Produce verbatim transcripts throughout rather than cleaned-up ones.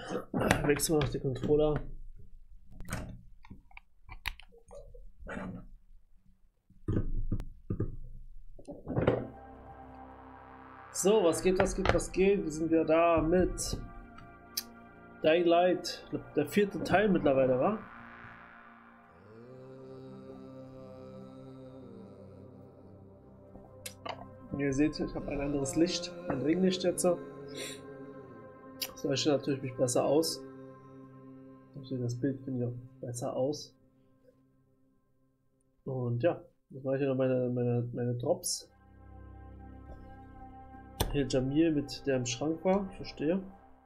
Wechseln wir noch die Controller. So, was geht, was geht, was geht? Wir sind wieder da mit Dying Light, der vierte Teil mittlerweile, wa? Wie ihr seht, ich habe ein anderes Licht, ein Ringlicht jetzt. So leuchtet natürlich mich besser aus. Das Bild finde ich auch besser aus. Und ja, jetzt mache ich noch meine, meine, meine Drops. Hier Jamil mit der im Schrank war, ich verstehe.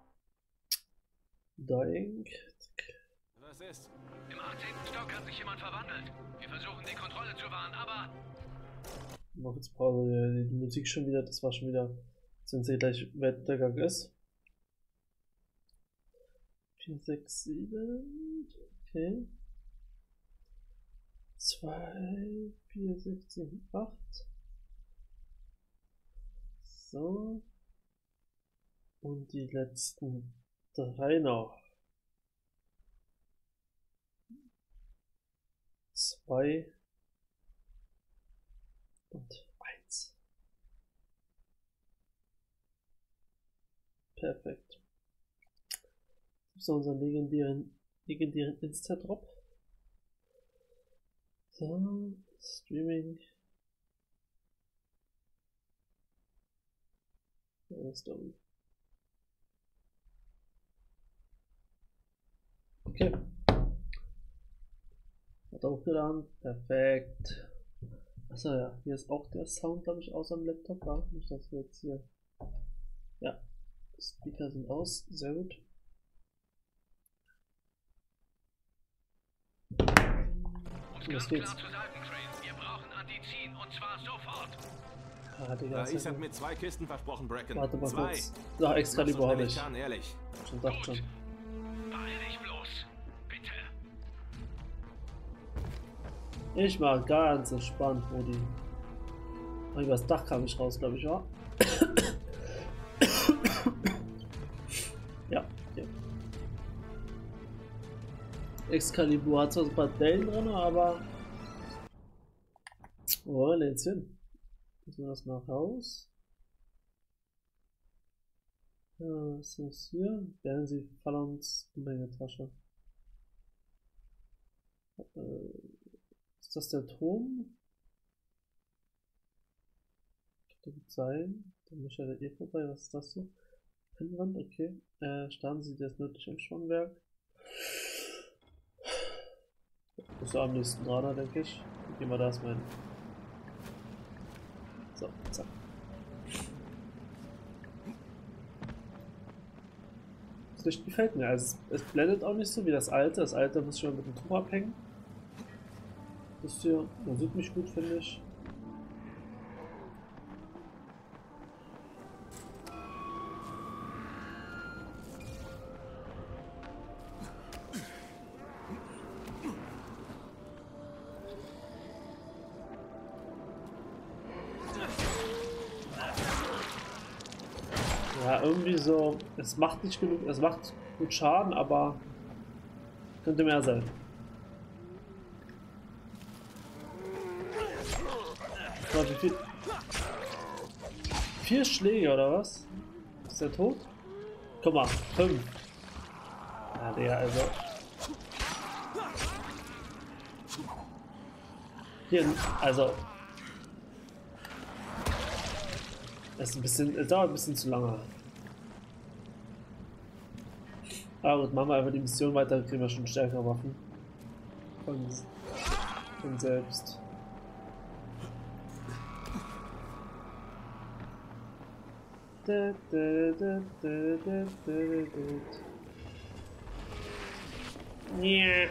Dying. Was ist? Im achtzehnten Stock hat sich jemand verwandelt. Wir versuchen die Kontrolle zu wahren, aber... Mach jetzt Pause, die, die Musik schon wieder, das war schon wieder, wenn sie gleich Wettergang ist. vier, sechs, sieben, okay. zwei, vier, sechs, sieben, acht. So. Und die letzten drei noch. zwei und eins. Perfekt. So, unseren legendären, legendären Insta-Drop. So, Streaming. Story. Okay. Hat hochgeladen. Perfekt. Achso, ja. Hier ist auch der Sound, glaube ich, aus am Laptop. Ja, nicht, dass wir jetzt hier. Ja. Speaker sind aus. Sehr gut. Was geht's? Wir brauchen Antizin und zwar sofort. Ah, Digga, ich hab mir zwei Kisten versprochen, Bracken. Warte mal zwei. kurz. Ach, Excalibur habe ich. Kann, ehrlich. Schon dachte schon. Beeil dich bloß. Bitte. Ich war ganz entspannt, Rudi. Übers Dach kam ich raus, glaube ich, war. Ja, okay. Excalibur hat zwar ein paar Dellen drin, aber. Wo wollen wir jetzt hin? Müssen wir das mal raus? Ja, was ist hier? Werden Sie Fallons Umhängetasche. Äh, ist das der Turm? Könnte gut sein. Da muss ja der eh vorbei. Was ist das hier? Pinnwand, okay. Äh, starten Sie das nördliche Umspannwerk. Das ist am nächsten dran, denke ich. Gehen wir da erstmal hin. So, zack. Das Licht gefällt mir. Also es, es blendet auch nicht so wie das alte. Das alte muss schon mit dem Tuch abhängen. Das hier, man sieht mich gut, finde ich. Ja, irgendwie so, es macht nicht genug, es macht gut Schaden, aber könnte mehr sein. So, wie viel? Vier Schläge oder was? Ist der tot? Guck mal, fünf. Ja, der, also. Hier, also. Das ist ein bisschen, es dauert ein bisschen zu lange. Aber gut, machen wir einfach die Mission weiter, kriegen wir schon stärkere Waffen. Von, von selbst. Da, da, da, da, da, da, da. Yeah.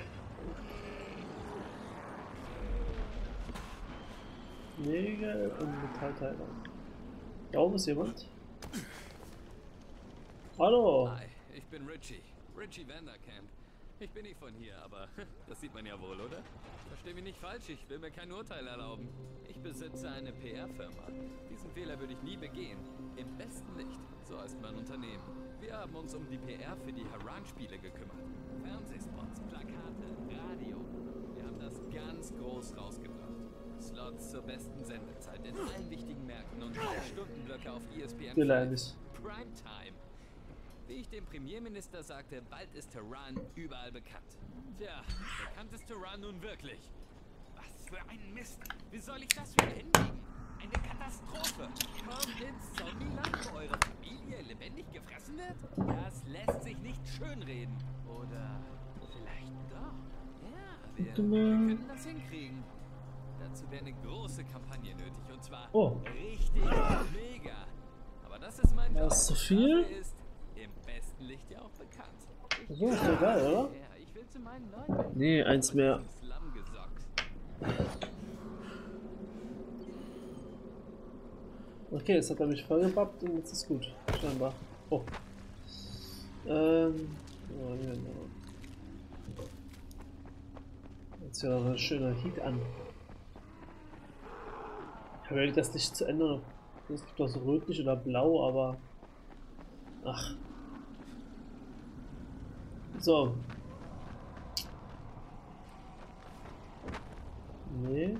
Nägel und Metallteile. Da oben ist jemand. Hallo. Hi, ich bin Richie. Richie Vanderkamp. Ich bin nicht von hier, aber das sieht man ja wohl, oder? Versteh mich nicht falsch, ich will mir kein Urteil erlauben. Ich besitze eine P R-Firma. Diesen Fehler würde ich nie begehen. Im besten Licht, so heißt mein Unternehmen. Wir haben uns um die P R für die Haran-Spiele gekümmert. Fernsehspots, Plakate, Radio. Wir haben das ganz groß rausgebracht. Slots zur besten Sendezeit in allen wichtigen Märkten und Stundenblöcke auf E S P N fünf. Primetime. Wie ich dem Premierminister sagte, bald ist Tehran überall bekannt. Tja, bekannt ist Tehran nun wirklich. Was für ein Mist. Wie soll ich das wieder hinbiegen? Eine Katastrophe. Kommt ins Zombieland, wo eure Familie lebendig gefressen wird? Das lässt sich nicht schönreden. Oder vielleicht doch. Ja, wir, wir können das hinkriegen. Dazu wäre eine große Kampagne nötig und zwar oh. richtig mega. Aber das ist mein Job. Das ist zu viel? Ist im besten Licht ja auch bekannt. Ich so, ist doch geil, oder? Ja, ich will zu meinen Leuten. Nee, eins mehr. Okay, jetzt hat er mich vollgebappt und jetzt ist gut. Scheinbar. Oh. Ähm. Oh, genau. Jetzt ja noch ein schöner Heat an. Ich habe überlegt, das Licht zu ändern. Es gibt das rötlich oder blau, aber. Ach. So. Nee.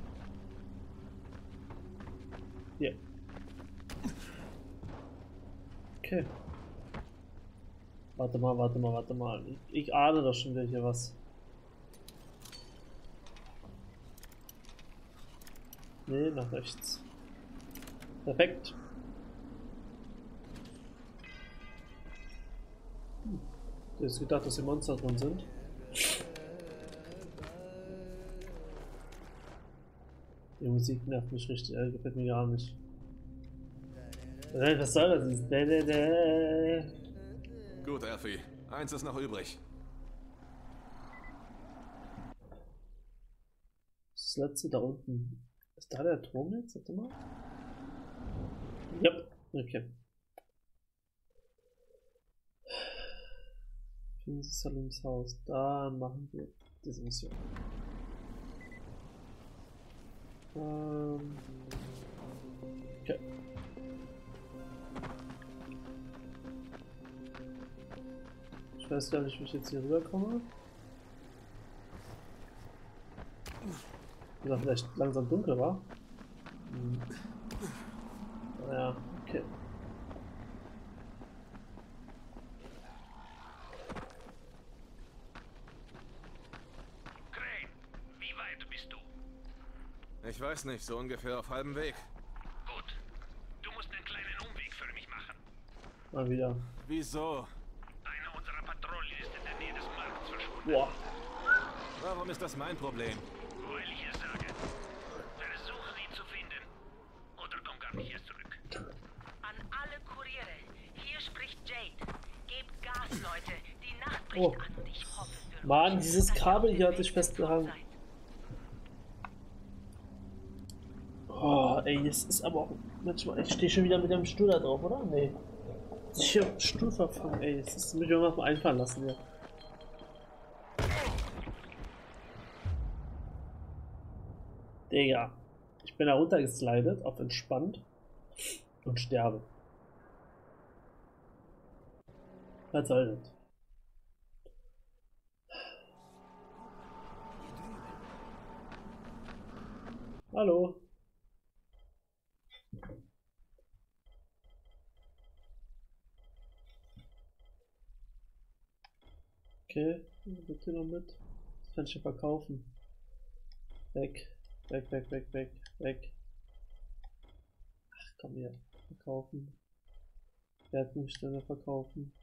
Hier. Okay. Warte mal, warte mal, warte mal. Ich, ich ahne doch schon wieder hier was. Nee, nach rechts. Perfekt. Hm. Du hast gedacht, dass die Monster drin sind. Die Musik nervt mich richtig, äh, gefällt mir gar nicht. Was soll das? Ist dä, dä, dä. Gut, Alfie. Eins ist noch übrig. Das letzte da unten. Ist da der Turm jetzt? Warte mal. Ja, okay. Finden Sie Salims Haus. Da machen wir diese Mission. Ähm. Okay. Ich weiß gar nicht, wie ich jetzt hier rüberkomme. Oder vielleicht langsam dunkel war. Hm. Naja, okay. Crane, wie weit bist du? Ich weiß nicht, so ungefähr auf halbem Weg. Gut. Du musst einen kleinen Umweg für mich machen. Mal wieder. Wieso? Eine unserer Patrouillen ist in der Nähe des Markts verschwunden. Boah. Warum ist das mein Problem? Weil ich es sage. Versuche sie zu finden. Oder komm gar nicht erst zurück. An alle Kuriere. Hier spricht Jade. Gebt Gas, Leute. Die Nacht bricht Oh. an und ich hoffe für Mann, euch, dieses dass ihr Kabel auf hier dem hat sich Weg festgehangen. seid. Oh, ey, es ist aber auch manchmal. Ich stehe schon wieder mit dem Stuhl da drauf, oder? Nee. Ich hab Stuhl verfangen, ey. Das ist, muss ich mir mal einfallen lassen hier. Digga. Ich bin da runtergeslidet auf entspannt und sterbe. Was soll das? Hallo. Okay, bitte noch mit. Das kann ich ja verkaufen. Weg, weg, weg, weg, weg, weg. Ach komm hier, verkaufen. Wertgegenstände verkaufen.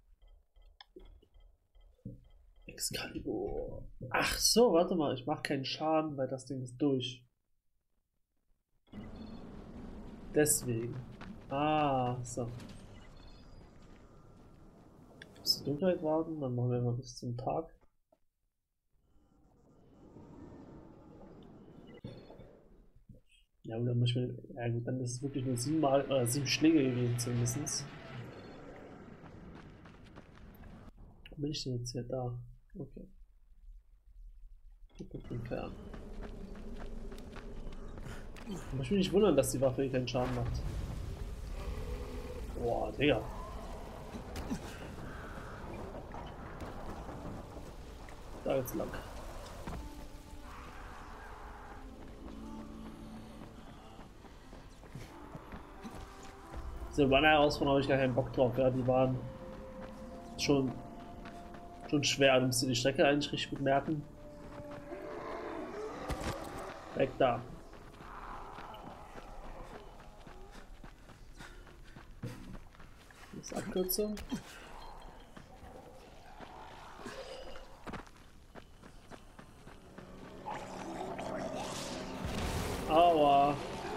Excalibur. Ach so, warte mal, ich mache keinen Schaden, weil das Ding ist durch. Deswegen. Ah, so. Bis zur Dunkelheit warten, dann machen wir mal bis zum Tag. Ja, gut, dann muss ich mir, ja gut, dann ist es wirklich nur sieben Mal, äh, sieben Schläge gewesen zumindest. Wo bin ich denn jetzt hier? Da. Okay. Gut entfernen. Ich muss mich nicht wundern, dass die Waffe keinen Schaden macht. Boah, Digga. Da jetzt lang. Diese Runner-Herausforderungen habe ich gar keinen Bock drauf, ja, die waren schon, schon schwer, du musst dir die Strecke eigentlich richtig gut merken. Weg da. Das ist Abkürzung. Aua.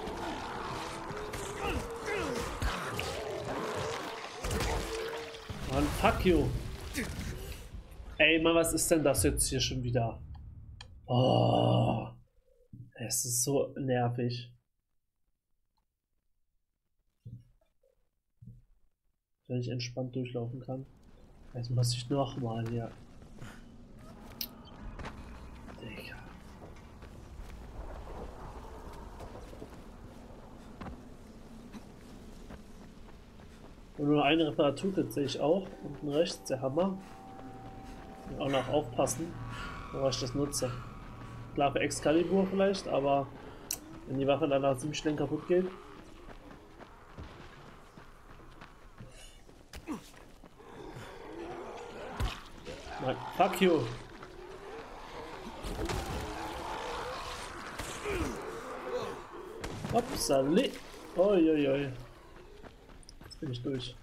Mann, fuck you. Ey, Mann, was ist denn das jetzt hier schon wieder? Oh. Es ist so nervig. Wenn ich entspannt durchlaufen kann. Jetzt muss ich noch mal hier. Digga. Und nur eine Reparatur sehe ich auch. Unten rechts, der Hammer. Und auch noch aufpassen, wo ich das nutze. Klar für Excalibur vielleicht, aber wenn die Waffe danach ziemlich schnell kaputt geht. Nein, fuck you! Upsali! Uiuiui. Jetzt bin ich durch.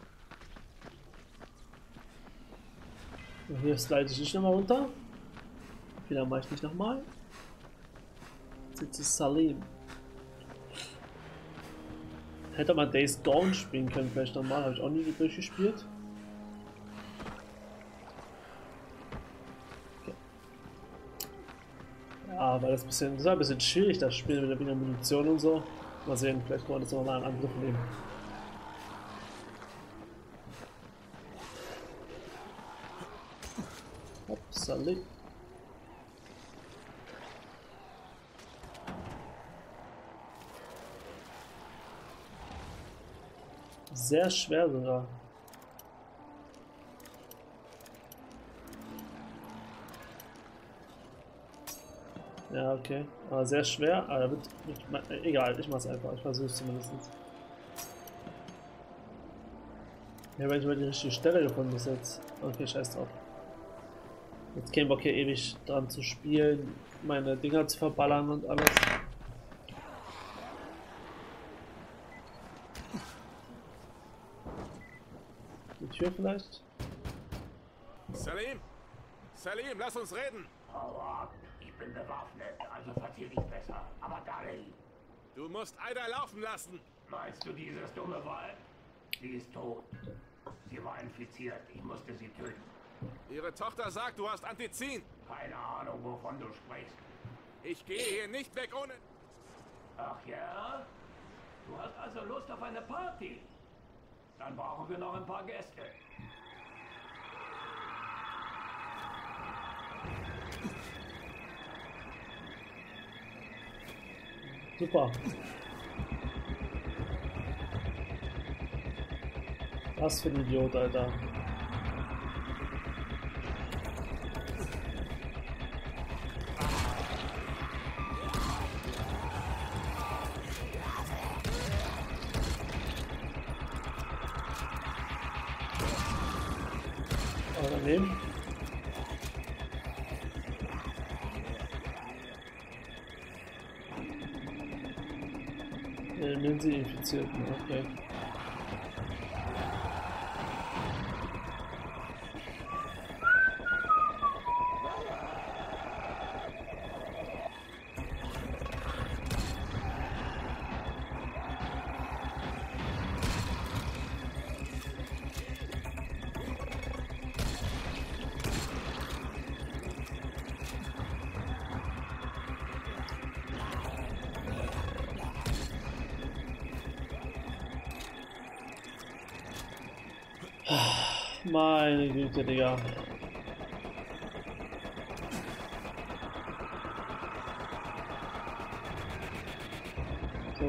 Und hier slide ich nicht nochmal runter. Wieder mache ich nicht nochmal. Jetzt ist Salim. Hätte man Days Gone spielen können, vielleicht nochmal. Habe ich auch nie durchgespielt. Okay. Ja, weil das, bisschen, das war ein bisschen schwierig, das Spiel mit der Munition und so. Mal sehen, vielleicht kann man das nochmal einen Angriff nehmen. Upsali. Sehr schwer sogar. Ja, okay. Aber sehr schwer. Aber wird, wird, egal, ich mach's einfach. Ich versuch's zumindest. Ja, wenn ich mal die richtige Stelle gefunden bis jetzt. Okay, scheiß drauf. Jetzt kein Bock hier ewig dran zu spielen, meine Dinger zu verballern und alles. Die Tür vielleicht? Salim! Salim, lass uns reden! Hau ab, ich bin bewaffnet, also verzieh dich besser. Aber Daryl, Du musst Ida laufen lassen! meinst du dieses dumme Weib? Sie ist tot. Sie war infiziert, ich musste sie töten. Ihre Tochter sagt, du hast Antizin! Keine Ahnung, wovon du sprichst. Ich gehe hier nicht weg ohne... Ach ja? Du hast also Lust auf eine Party? Dann brauchen wir noch ein paar Gäste. Super. Was für ein Idiot, Alter. Daneben. Äh, nehmen Sie Infizierten, okay. Meine Güte, Digga.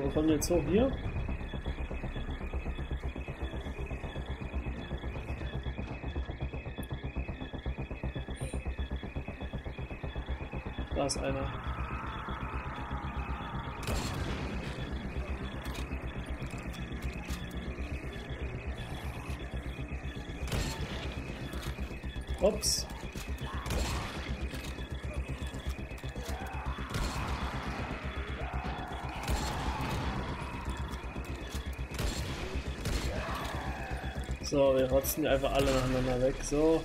wo kommen wir jetzt hoch? Hier? Da ist einer. Ups. So, wir rotzen die einfach alle nacheinander weg. So.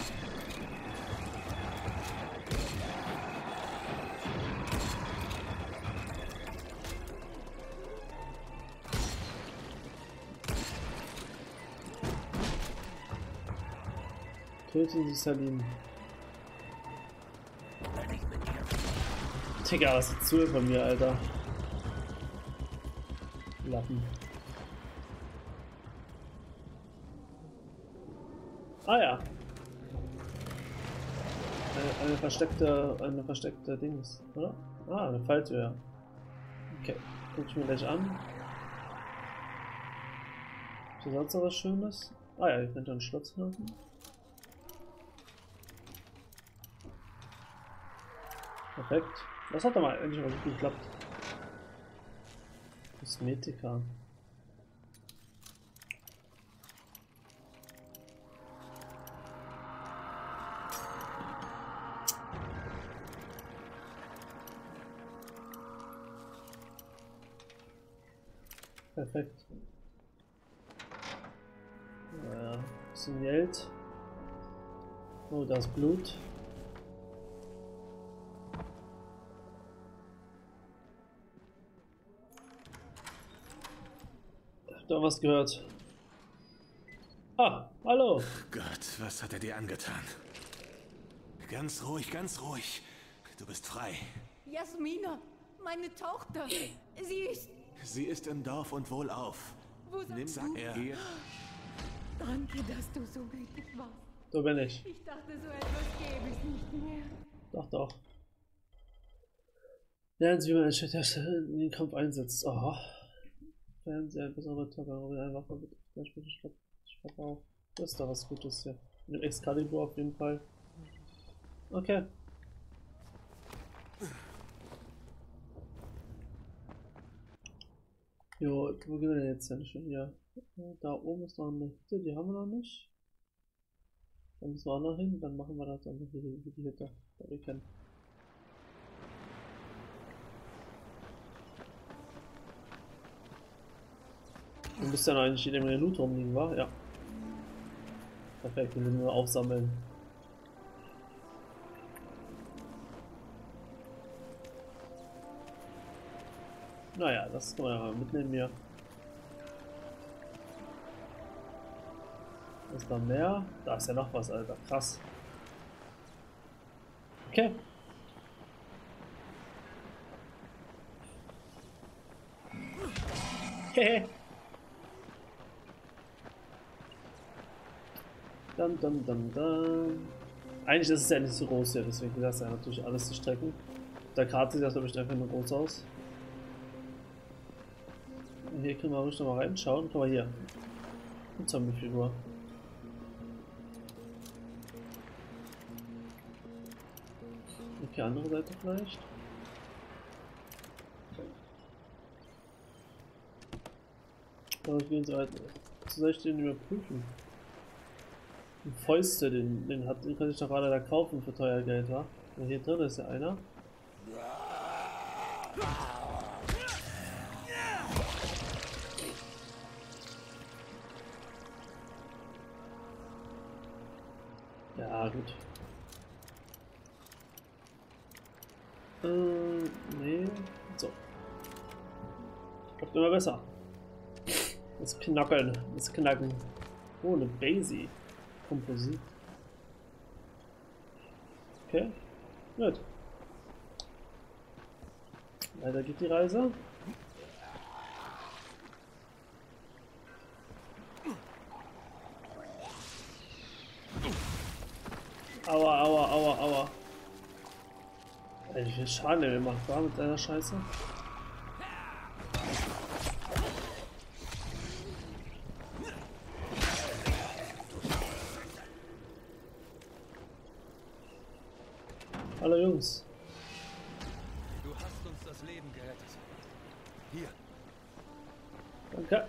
Töten Sie Salim. Digga, was ist zu von mir, Alter? Lappen. Ah ja. Eine, eine versteckte, eine versteckte Dings, oder? Ah, eine Falltür, ja. Okay, guck ich mir gleich an. Ist hier sonst noch was Schönes? Ah ja, hier könnte ein Schlotzknoten. Perfekt. Das hat doch mal endlich mal gut geklappt. Kosmetika. Perfekt. Ja, bisschen Geld. Oh, da ist Blut. Da was gehört. Ah, hallo. Gott, was hat er dir angetan? Ganz ruhig, ganz ruhig. Du bist frei. Jasmina, meine Tochter. Sie ist... Sie ist im Dorf und wohlauf. Wo Nimm, sagst sag du? er. Danke, dass du so gütig warst. So bin ich. Ich dachte, so etwas gäbe es nicht mehr. Doch, doch. Lernen Sie, wie man in den Kampf einsetzt. Aha. Fernseher, bessere Tabelle, eine Waffe mit Verbrauch. Das ist doch was Gutes hier. Mit Excalibur auf jeden Fall. Okay. Jo, wo gehen wir denn jetzt hin? Hier. Da oben ist noch eine Hütte, die haben wir noch nicht. Da müssen wir auch noch hin, dann machen wir das dann wie die, die Hütte, da wir kennen. Du müsst ja noch eigentlich jede Menge Loot rumliegen, wa? Ja. Perfekt, wir müssen nur aufsammeln. Naja, das kann man ja mal mitnehmen hier. Ist da mehr? Da ist ja noch was, Alter. Krass. Okay. Hehe. Dum, dum, dum, dum. Eigentlich ist es ja nicht so groß hier, deswegen das ja natürlich alles zu strecken. Auf der Karte sieht das, glaube ich, einfach nur groß aus. Und hier können wir ruhig noch mal reinschauen. Guck mal hier. Eine Zombie-Figur. Okay, andere Seite vielleicht. Aber ich will so weit. Was soll ich den überprüfen? Die Fäuste, den, den, hat, den kann ich doch gerade da kaufen für teuer Geld, wa? Ja, hier drin ist ja einer. Ja, gut. Äh, nee. So. Kommt immer besser. Das Knackeln, das Knacken. Oh, eine Daisy. Komposit. Okay. Gut. Weiter geht die Reise. Aua, aua, aua, aua. Wie viel Schaden der mir macht, war mit seiner Scheiße. Hallo Jungs. Du hast uns das Leben gerettet. Hier. Danke.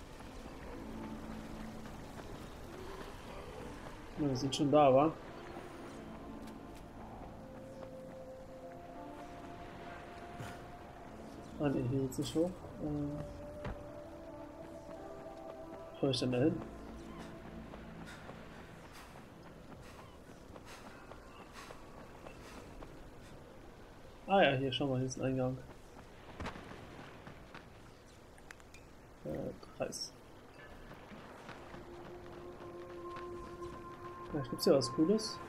Na, wir sind schon da, wa? Ah ne, hier geht's nicht hoch. Äh, wo soll ich denn da hin? Ah ja, hier, schau mal, hier ist ein Eingang. Äh, Kreis. Vielleicht gibt's ja was Cooles.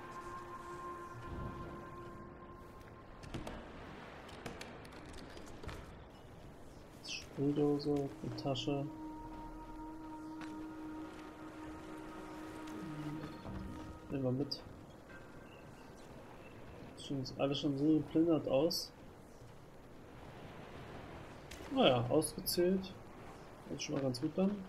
Sprühdose, eine Tasche. Nehmen wir mit. Sieht alles schon so geplündert aus. Naja, ausgezählt. Das ist schon mal ganz gut dann.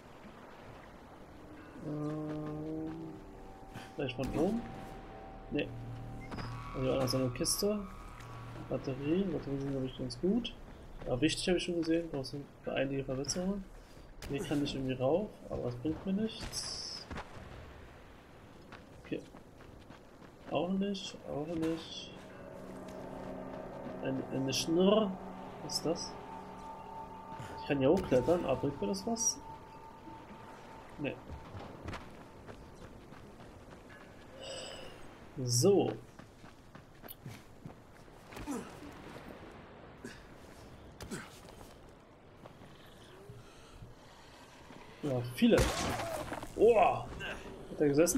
Ähm, vielleicht von oben? Ne. Also also eine Kiste. Batterien. Batterien sind glaube ich ganz gut. Ja, wichtig habe ich schon gesehen. Brauchst du für einige Verbesserungen. Hier kann ich irgendwie rauf, aber das bringt mir nichts. Okay. Auch nicht, auch nicht. Eine, eine Schnurr. Was ist das? Ich kann hier hochklettern, aber bringt mir das was? Ne. So. Ja, viele. Oh! Hat er gesessen?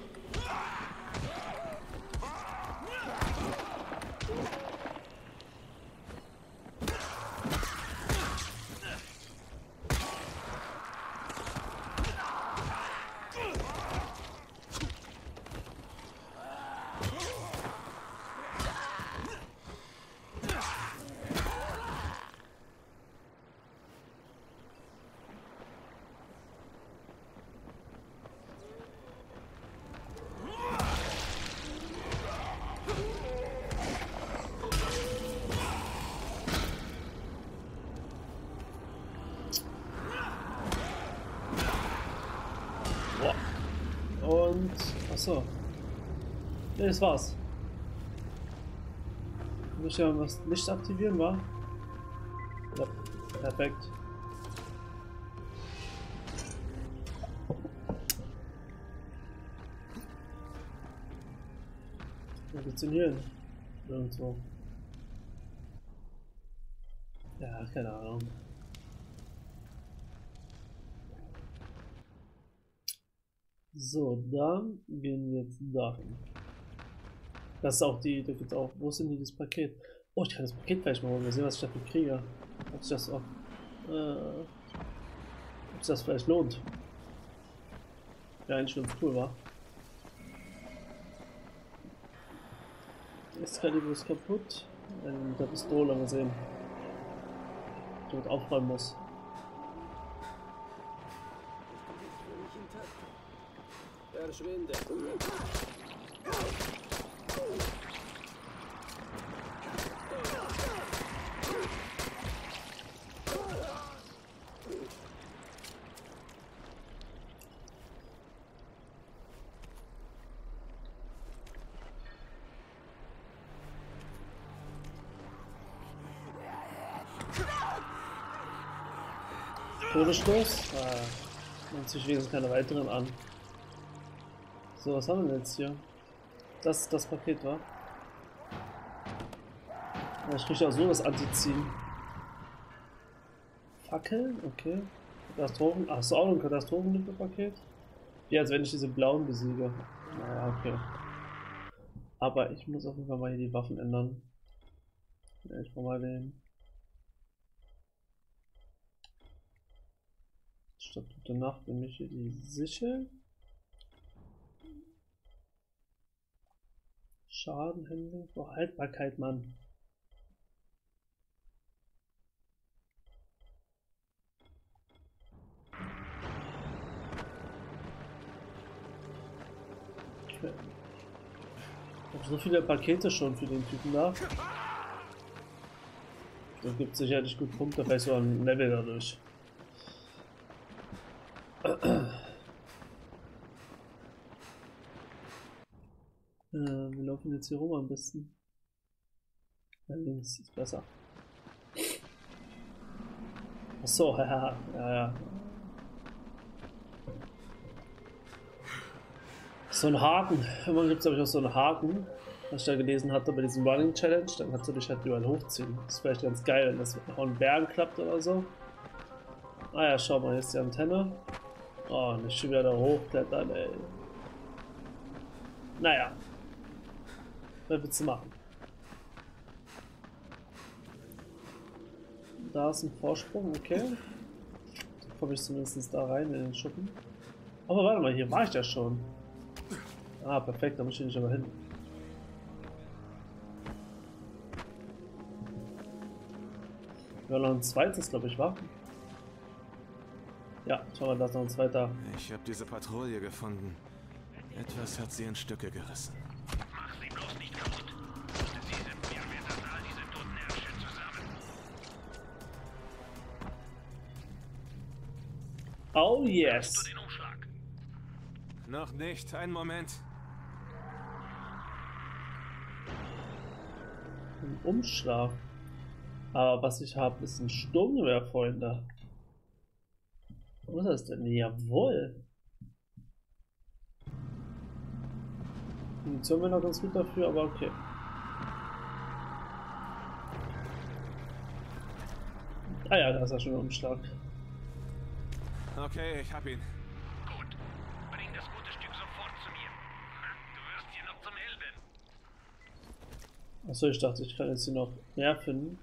Und... Achso. Ne, das war's. Muss ich ja das Licht aktivieren, wa? Ja, perfekt. Wo geht's denn hier hin? Irgendwo. Ja, keine Ahnung. So, dann gehen wir jetzt dahin. Das ist auch die, da gibt's auch, wo ist denn hier das Paket? Oh, ich kann das Paket gleich mal holen, wir sehen, was ich dafür kriege. Ob sich das auch, äh, ob sich das vielleicht lohnt. Ja, eigentlich ganz cool, war. Das Kaliber ist kaputt. Äh, mit der Pistole mal sehen. Ich damit aufräumen muss. Verschwinde. Todesstoß? Ah, man zieht wenigstens keine weiteren an. So, was haben wir denn jetzt hier? Das ist das Paket, wa? Ja, ich kriege auch so das Antiziehen. Fackeln? Okay. Katastrophen. Ach so, auch ein Katastrophenpaket? Ja, als wenn ich diese blauen besiege. Naja, okay. Aber ich muss auf jeden Fall mal hier die Waffen ändern. Ja, ich mach mal den. Statut der Nacht nehme ich hier die Sichel. Schadenhandling, oh, Haltbarkeit, Mann. Okay. Ich habe so viele Pakete schon für den Typen da. Das gibt sicherlich gut Punkte, vielleicht so ein Level dadurch. Äh, wir laufen jetzt hier rum am besten. Ja, links ist besser. Achso, ja, ja, ja. So ein Haken. Irgendwann gibt es glaube ich auch so einen Haken, was ich da gelesen hatte bei diesem Running Challenge. Dann kannst du dich halt überall hochziehen. Das ist vielleicht ganz geil, wenn das mit den Bergen klappt oder so. Ah ja, schau mal, hier ist die Antenne. Oh, nicht schon wieder da hochklettern, ey. Naja. Was willst du machen? Da ist ein Vorsprung, okay. Da komme ich zumindest da rein in den Schuppen. Aber warte mal, hier war ich ja schon. Ah, perfekt, da muss ich nicht aber hin. Wir haben noch ein zweites, glaube ich, war. Ja, schau mal, da ist noch ein zweiter. Ich habe diese Patrouille gefunden. Etwas hat sie in Stücke gerissen. Mach sie bloß nicht kaputt. Sie sind mir wert, all diese toten Ärsche zusammen. Oh Du yes! den Umschlag. Noch nicht, einen Moment. Ein Umschlag. Aber was ich habe, ist ein Sturmgewehr, Freunde. Was ist das denn? Jawohl! Munition wäre noch ganz gut dafür, aber okay. Ah ja, da ist ja schon ein Umschlag. Okay, ich hab ihn. Gut. Bring das gute Stück sofort zu mir. Du wirst hier noch zum Helden. Achso, ich dachte, ich kann jetzt hier noch mehr finden.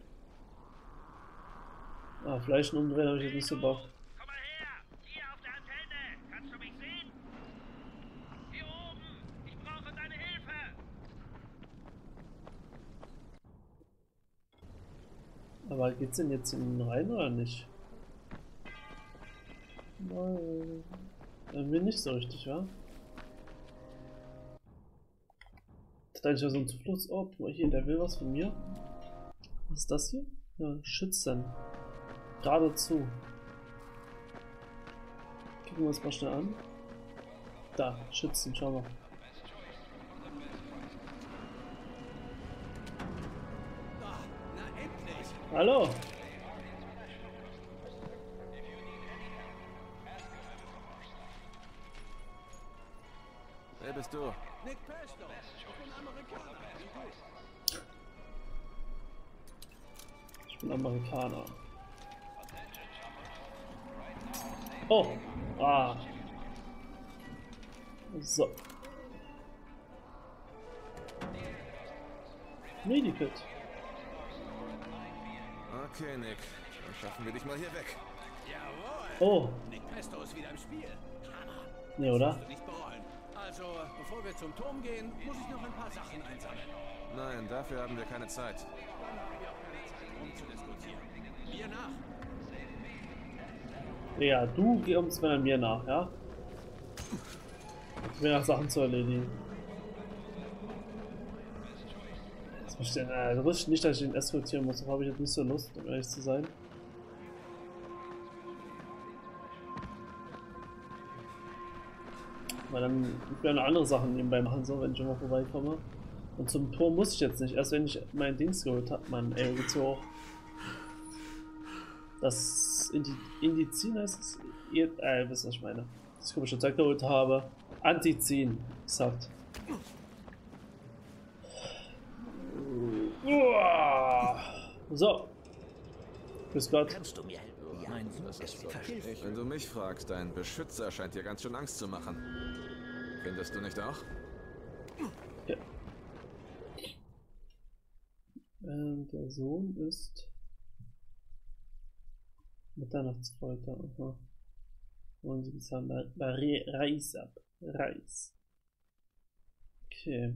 Ah, Fleisch umdrehen habe ich jetzt nicht so Bock. Komm mal her! Hier auf der Antenne! Kannst du mich sehen? Hier oben! Ich brauche deine Hilfe! Aber geht's denn jetzt in den rein oder nicht? Nein. Irgendwie nicht so richtig, wa? Das ist eigentlich so ein Zufluchtsort. Oh, hier, der will was von mir. Was ist das hier? Ja, Schützen. Geradezu. Gucken wir uns mal schnell an. Da, Schützen, schau mal. Hallo! Wer bist du? Nick Pesto. Ich bin Amerikaner. Ich bin Amerikaner. Oh! Ah! So. Medikit. Okay, Nick. Dann schaffen wir dich mal hier weg. Oh! Nick Pesto ist wieder im Spiel. Hammer. Ne, oder? Du nicht bereuen. Also, bevor wir zum Turm gehen, muss ich noch ein paar Sachen einsammeln. Nein, dafür haben wir keine Zeit. Dann haben wir auch keine Zeit, rumzudiskutieren. Mir nach. Ja, du kommst mir mir nach, ja? Ich will nach Sachen zu erledigen. Was muss ich denn? Äh, du wusstest nicht, dass ich den eskortieren muss. Da habe ich jetzt nicht so Lust, um ehrlich zu sein. Weil dann ich werde andere Sachen nebenbei machen, so, wenn ich immer vorbeikomme. Und zum Tor muss ich jetzt nicht. Erst wenn ich mein Dings geholt habe. Mann, ey, geht's hier hoch. Das Indi Indizin heißt es. Ihr, äh, wisst ihr, was ich meine. Das ich komische Zeug geholt habe. Antizin, gesagt. So. Bis Gott. Kannst du mir helfen? Nein, das ist Ich, wenn du mich fragst, dein Beschützer scheint dir ganz schön Angst zu machen. Findest du nicht auch? Ja. Ähm, der Sohn ist Mitternachtsfolter. Aha. Wollen sie bezahlen bei, bei Reis ab. Reis. Okay.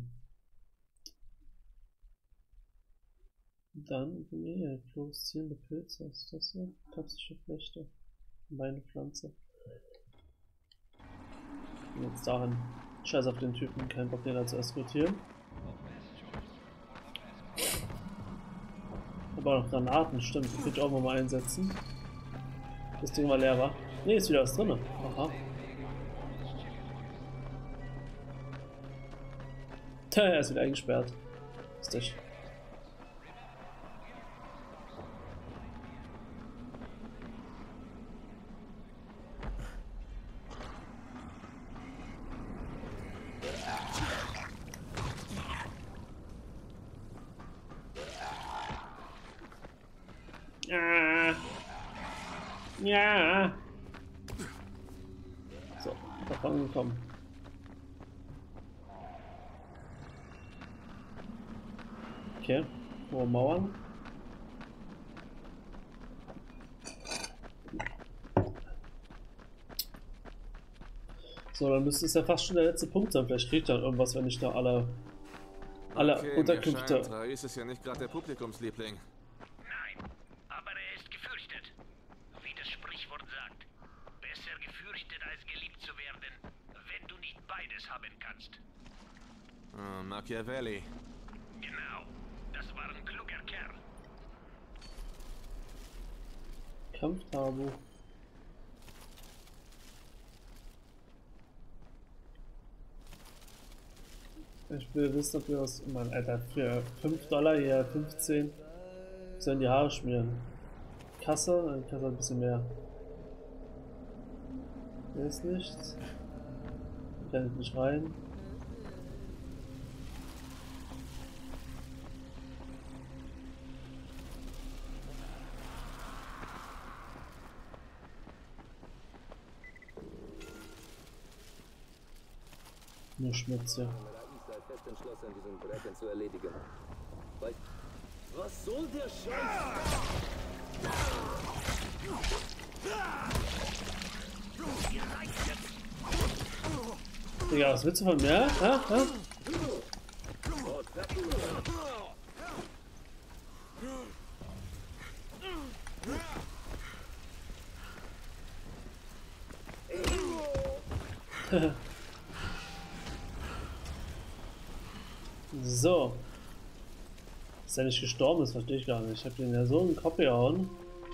Dann hier, fluoreszierende Pilze. Was ist das hier? Toxische Flechte. Meine Pflanze. Und jetzt dahin. Scheiß auf den Typen, kein Bock den da zu eskortieren. habe auch noch Granaten, stimmt. Die könnte ich auch mal einsetzen. Das Ding mal leer war. Ne, ist wieder was drin. Aha. Tja, er ist wieder eingesperrt. Lustig. Ja. Ja. So, davon gekommen. Okay, hohe Mauern. So, dann müsste es ja fast schon der letzte Punkt sein. Vielleicht kriegt er irgendwas, wenn ich da alle, alle Okay, Unterkünfte. mir scheint, Rais ist ja nicht gerade der Publikumsliebling. Nein, aber er ist gefürchtet. Wie das Sprichwort sagt. Besser gefürchtet als geliebt zu werden, wenn du nicht beides haben kannst. Oh, Machiavelli. Genau, das war ein kluger Kerl. Kampftabu. Ich will wissen, ob wir was. Oh Mann, Alter, für fünf Dollar hier, fünfzehn. Sollen die Haare schmieren. Kasse, die Kasse ein bisschen mehr. Hier ist nichts. Ich kann nicht rein. Nur Schmutz, ja. Seid fest entschlossen, diesen Drecken zu erledigen. Weil was soll der Scheiß? Digga, was willst du von mir? Ha? Ha? So. Dass er nicht gestorben ist, verstehe ich gar nicht. Ich habe den ja so in den Kopf gehauen.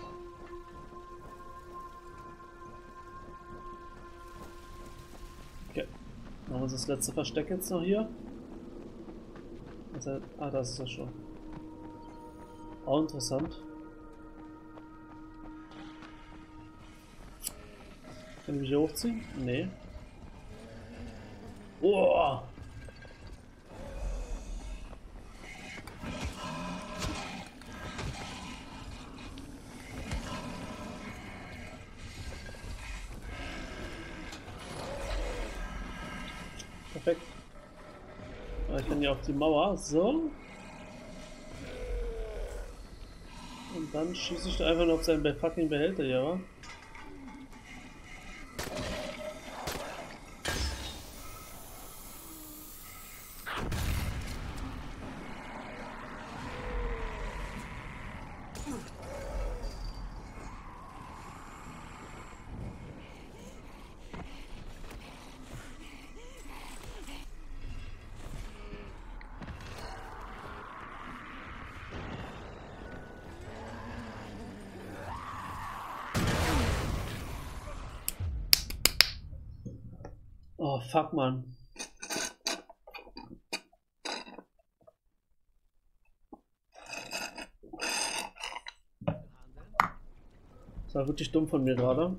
Okay. Machen wir uns das letzte Versteck jetzt noch hier. Also, ah, das ist das schon. Auch interessant. Kann ich mich hier hochziehen? Nee. Oh! Perfekt. Ich kann hier auf die Mauer. So. Und dann schieße ich da einfach nur auf seinen fucking Behälter hier, wa? Oh, fuck, man. Das war wirklich dumm von mir gerade.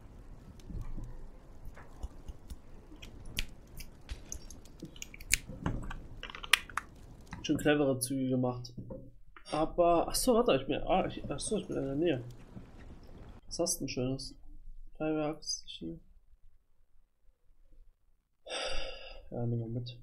Schon clevere Züge gemacht. Aber, achso, warte, ich bin, ah, ich, achso, ich bin in der Nähe. Was hast du denn Schönes? Feuerwerks, ja, nehmen wir mit.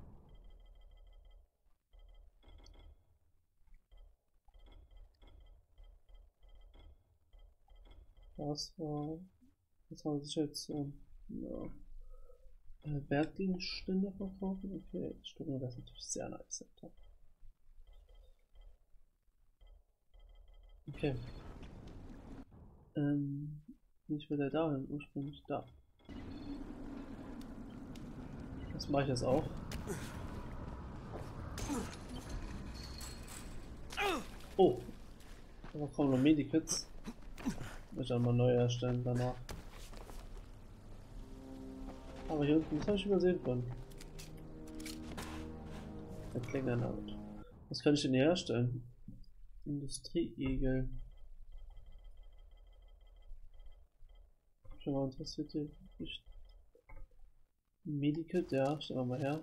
Das war. Das war Sicherheitszone. Ja. Äh, Wertgegenstände verkaufen? Okay, Stunde, das ist natürlich sehr nice. Okay. Ähm. Nicht wieder dahin, ursprünglich da. Das mache ich jetzt auch. Oh. Da kommen noch Medikits. Muss ich auch mal neu erstellen danach. Aber hier unten, das habe ich übersehen von. Der Klingernaut. Was kann ich denn hier herstellen? Industrieigel. Schon mal interessiert hier. Medikit, ja, stellen wir mal her.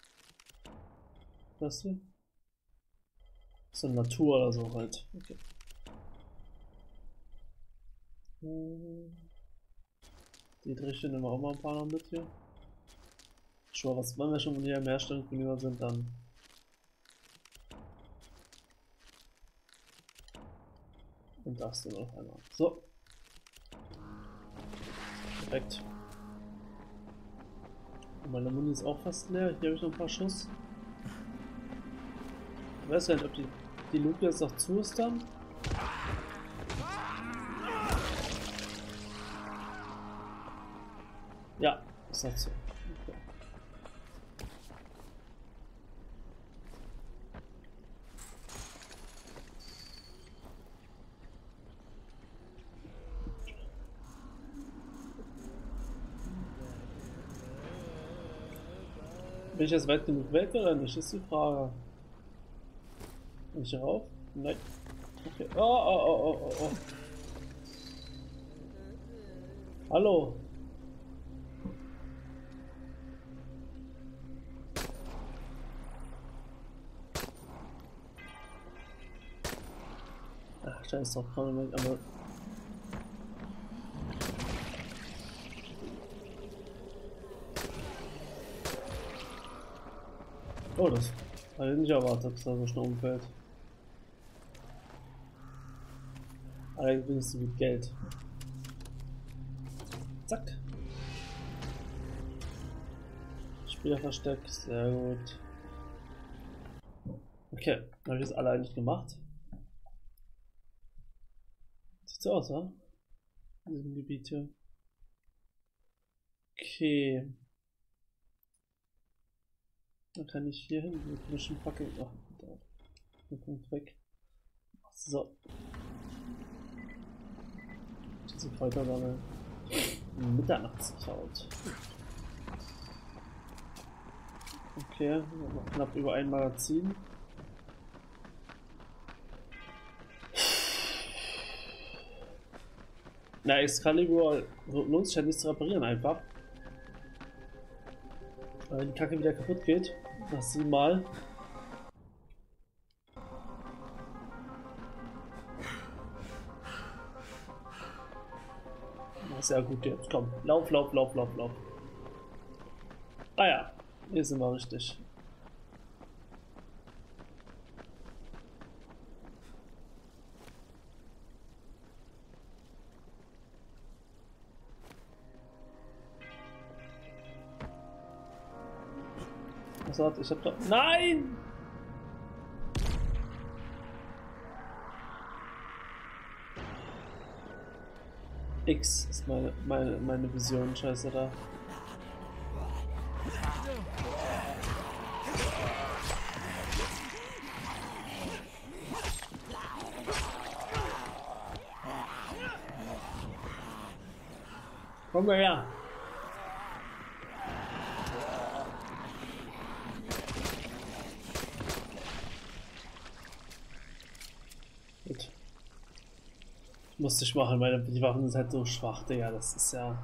Das hier? Das ist eine Natur oder so halt. Okay. Die Drichte nehmen wir auch mal ein paar noch mit hier. Schon was, wenn wir schon hier im Herstellungsmenü sind, dann. Und das dann noch einmal. So. Perfekt. Und meine Muni ist auch fast leer. Hier habe ich noch ein paar Schuss. Ich weiß ja nicht, ob die, die Luke jetzt noch zu ist dann. Ja, ist noch zu. Okay. Bin ich jetzt weit genug weg oder nicht? Ist die Frage. Bin ich hier rauf? Nein. Okay. Oh, oh, oh, oh, oh. Hallo. Ach, scheiß drauf, komm weg, aber. Oh, das habe ich nicht erwartet, dass er so schnell umfällt. Allerdings wenigstens mit Geld. Zack. Spielerversteck, sehr gut. Okay, habe ich das alle eigentlich gemacht? Sieht so aus, oder? In diesem Gebiet hier. Okay. Dann kann ich hier hin mit Mission Fucking. Ach, da. Der Punkt weg. So. Diese Kräutersammel. Mitternachtskraut. Okay, noch knapp über ein Magazin. Na, Excalibur lohnt sich ja nicht zu reparieren einfach. Weil die Kacke wieder kaputt geht. Das siebenmal. Sehr gut jetzt. Komm, lauf, lauf, lauf, lauf, lauf. Ah ja, hier sind wir richtig. Was hat ich hab da. Nein! X ist meine, meine, meine Vision, scheiße da. Komm mal her! Gut. Musste ich machen, meine die Waffen sind halt so schwach, Digga, das ist ja.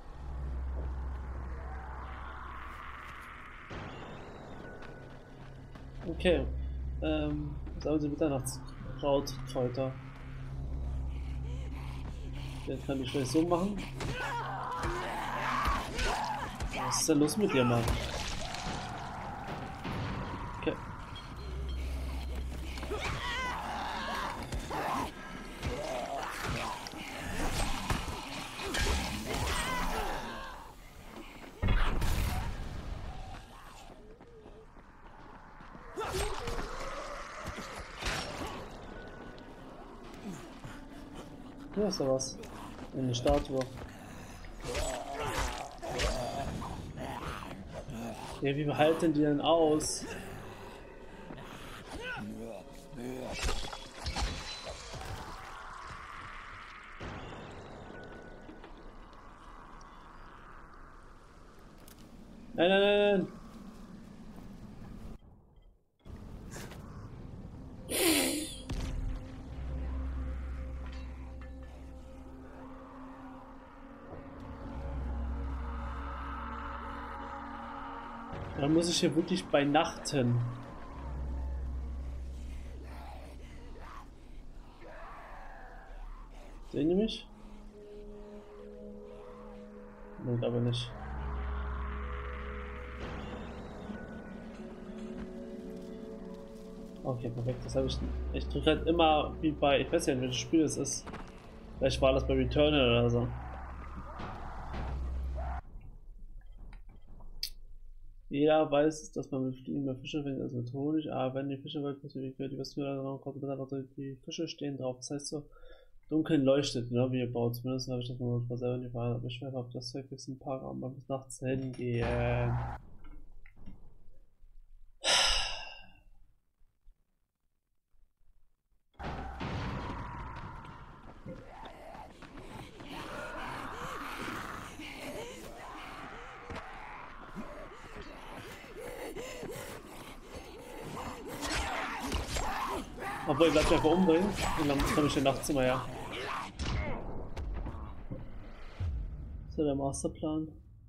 Okay. Ähm, sagen Sie Mitternachtskraut, Kräuter. Den kann ich vielleicht so machen. Was ist denn los mit dir, Mann? Okay. Hier ist da was. Eine Statue. Ja, wie halten die denn aus? Nein, nein, nein, nein. Da muss ich hier wirklich bei Nacht hin. Sehen die mich? Nein, aber nicht. Okay, perfekt, das habe ich. Ich drücke halt immer wie bei. Ich weiß ja nicht, welches Spiel es ist. Vielleicht war das bei Returnal oder so. Jeder weiß, dass man mit Fliegen mehr Fische fängt als mit Honig, aber wenn die Fische weit passiv wird, die Westmüller Raum kommt, die Fische stehen drauf. Das heißt so, dunkel leuchtet, ne, wie ihr baut. Zumindest habe ich das mal selber nicht verhalten, aber ich schwöre auf das Zeug ist ein paar Raum bis nachts hingehen. Obwohl, ich bleib einfach umbringen und dann komme ich in Nachtzimmer, ja. So, der Masterplan.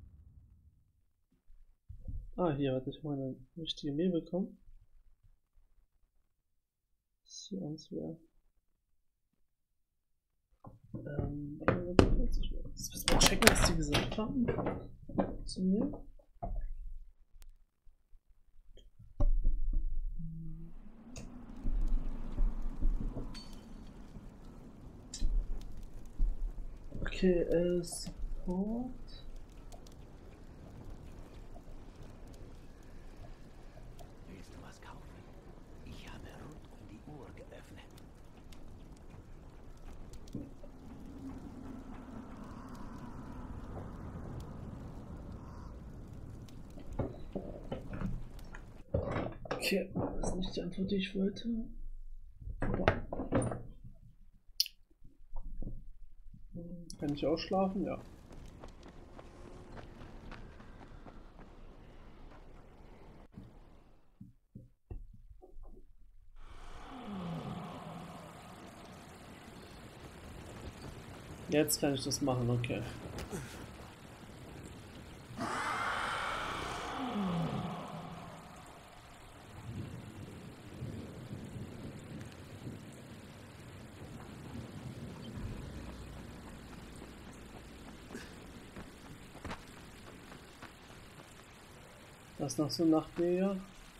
Ah, hier hatte ich mal eine wichtige Mail bekommen. Das hier uns wäre. Ähm, jetzt müssen wir checken, was die gesagt haben. Zu mir. Okay, äh, Support. Willst du was kaufen? Ich habe rund um die Uhr geöffnet. Okay, das ist nicht die Antwort, die ich wollte. Kann ich auch schlafen? Ja. Jetzt kann ich das machen, okay. Das ist noch so ein Nachtjäger.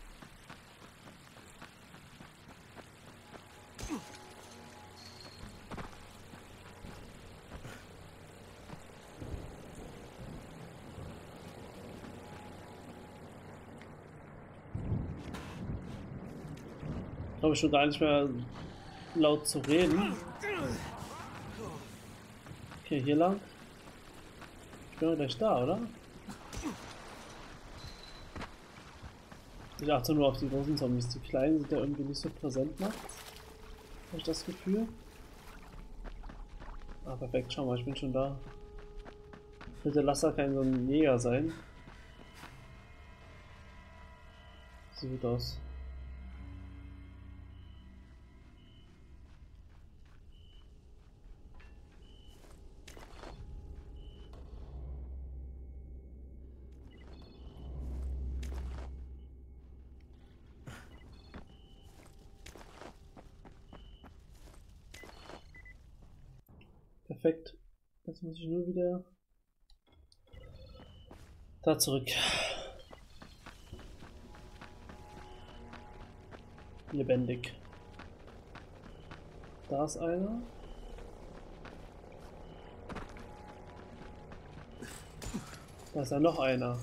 Ich glaube schon gar nicht mehr laut zu reden. Okay, hier lang. Ich bin gleich da, oder? Ich achte nur auf die großen Zombies. Die kleinen sind ja irgendwie nicht so präsent nachts. Habe ich das Gefühl. Ah, perfekt. Schau mal, ich bin schon da. Bitte lass da kein so ein Jäger sein. Sieht gut aus. Perfekt. Jetzt muss ich nur wieder da zurück. Lebendig. Da ist einer. Da ist ja noch einer.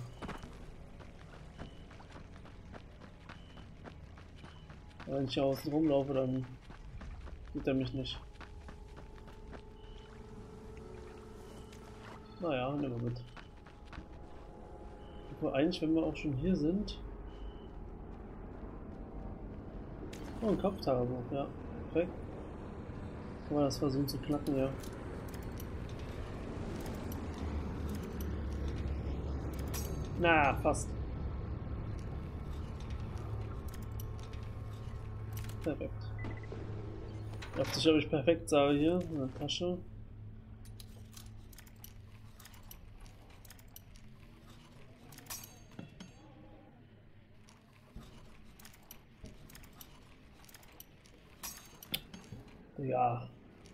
Wenn ich hier außen rumlaufe, dann sieht er mich nicht. Naja, nehmen wir mit. Obwohl eigentlich, wenn wir auch schon hier sind. Oh, ein Kopftagebuch, ja. Perfekt. Kann man das versuchen zu knacken, ja. Na, fast. Perfekt. Dachte ich, ob ich perfekt sage hier in der Tasche. Ja.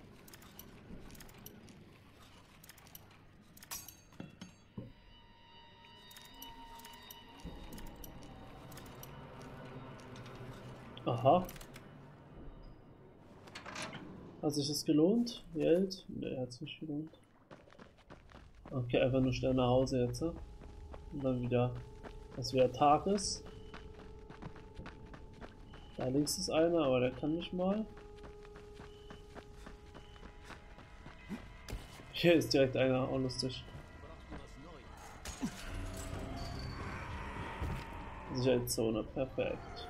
Aha. Hat sich das gelohnt? Geld? Ne, hat sich nicht gelohnt. Okay, einfach nur schnell nach Hause jetzt. Und dann wieder, dass wieder Tag ist. Da links ist einer, aber der kann nicht mal. Hier ist direkt einer, auch lustig. Sicherheitszone, perfekt.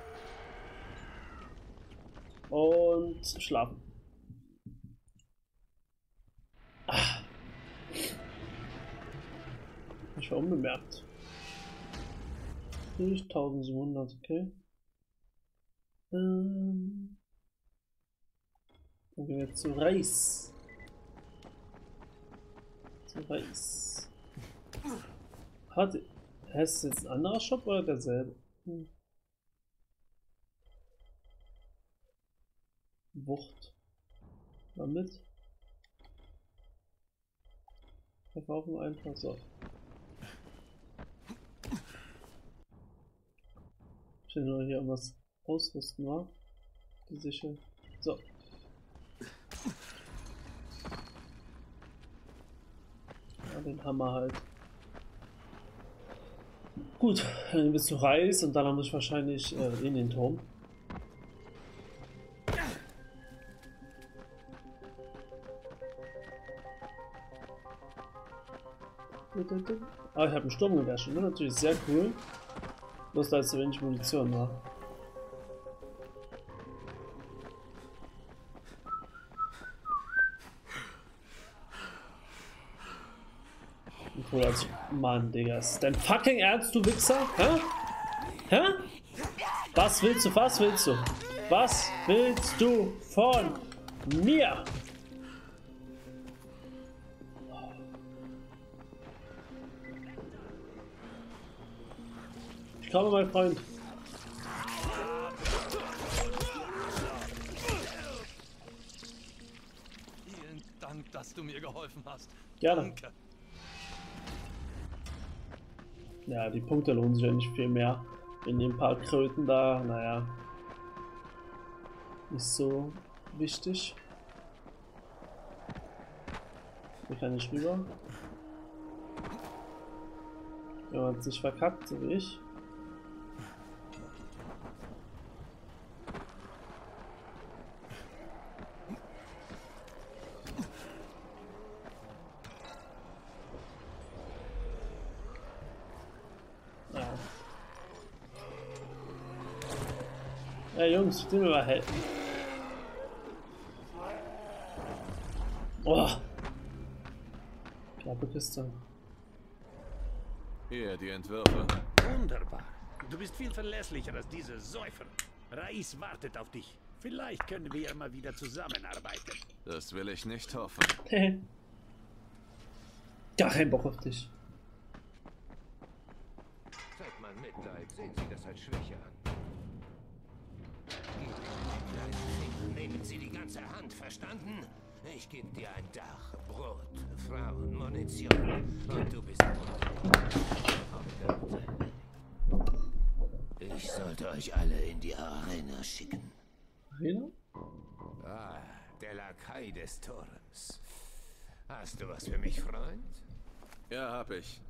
Und schlafen. Ah. Ich war unbemerkt. eintausendsiebenhundert, okay. Ähm. Dann gehen wir zu Reis. Zu Reis. Hat. Ist jetzt ein anderer Shop oder derselbe? Hm. Wucht. Damit. Verkaufen einfach so. Ich will nur hier irgendwas ausrüsten, war. Die Sicher. So. Ja, den Hammer halt. Gut, dann bist du Reis und dann muss ich wahrscheinlich äh, in den Turm. Ah, ich habe einen Sturmgewehr schon, ne? Natürlich sehr cool. Bloß da ist so wenig Munition war. Cool, als Mann, Digga. Ist dein fucking Ernst, du Wichser? Hä? Hä? Was willst du? Was willst du? Was willst du von mir? Ich komme, mein Freund. Vielen Dank, dass du mir geholfen hast. Gerne. Danke. Ja, die Punkte lohnen sich ja nicht viel mehr. In den paar Kröten da, naja. Nicht so wichtig. Hier kann ich rüber. Wenn man sich verkackt, so wie ich. Ja, Jungs, ich will mir mal helfen. Oh. Knappe Kiste. Hier, die Entwürfe. Wunderbar. Du bist viel verlässlicher als diese Säufer. Reis wartet auf dich. Vielleicht können wir ja mal wieder zusammenarbeiten. Das will ich nicht hoffen. Gar keinen Bock auf dich. Zeigt man Mitleid, sehen Sie das als Schwäche an. Nehmen Sie die ganze Hand, verstanden? Ich gebe dir ein Dach, Brot, Frauen, Munition und du bist Ich sollte euch alle in die Arena schicken. Arena? Ah, der Lakai des Turms. Hast du was für mich, Freund? Ja, hab ich.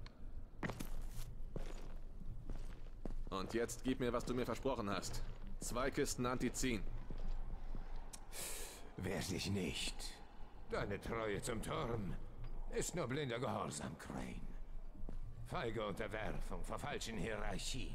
Und jetzt gib mir, was du mir versprochen hast. Zwei Kisten Antizin. Werde ich nicht. Deine Treue zum Turm ist nur blinder Gehorsam, Crane. Feige Unterwerfung vor falschen Hierarchien.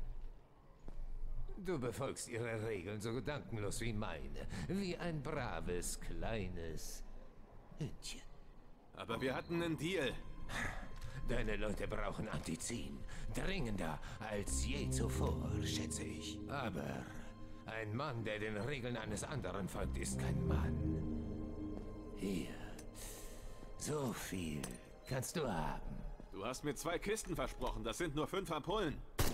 Du befolgst ihre Regeln so gedankenlos wie meine. Wie ein braves, kleines Hündchen. Aber wir hatten einen Deal. Deine Leute brauchen Antizin. Dringender als je zuvor, schätze ich. Aber ein Mann, der den Regeln eines anderen folgt, ist kein Mann. Hier. So viel kannst du haben. Du hast mir zwei Kisten versprochen. Das sind nur fünf Ampullen.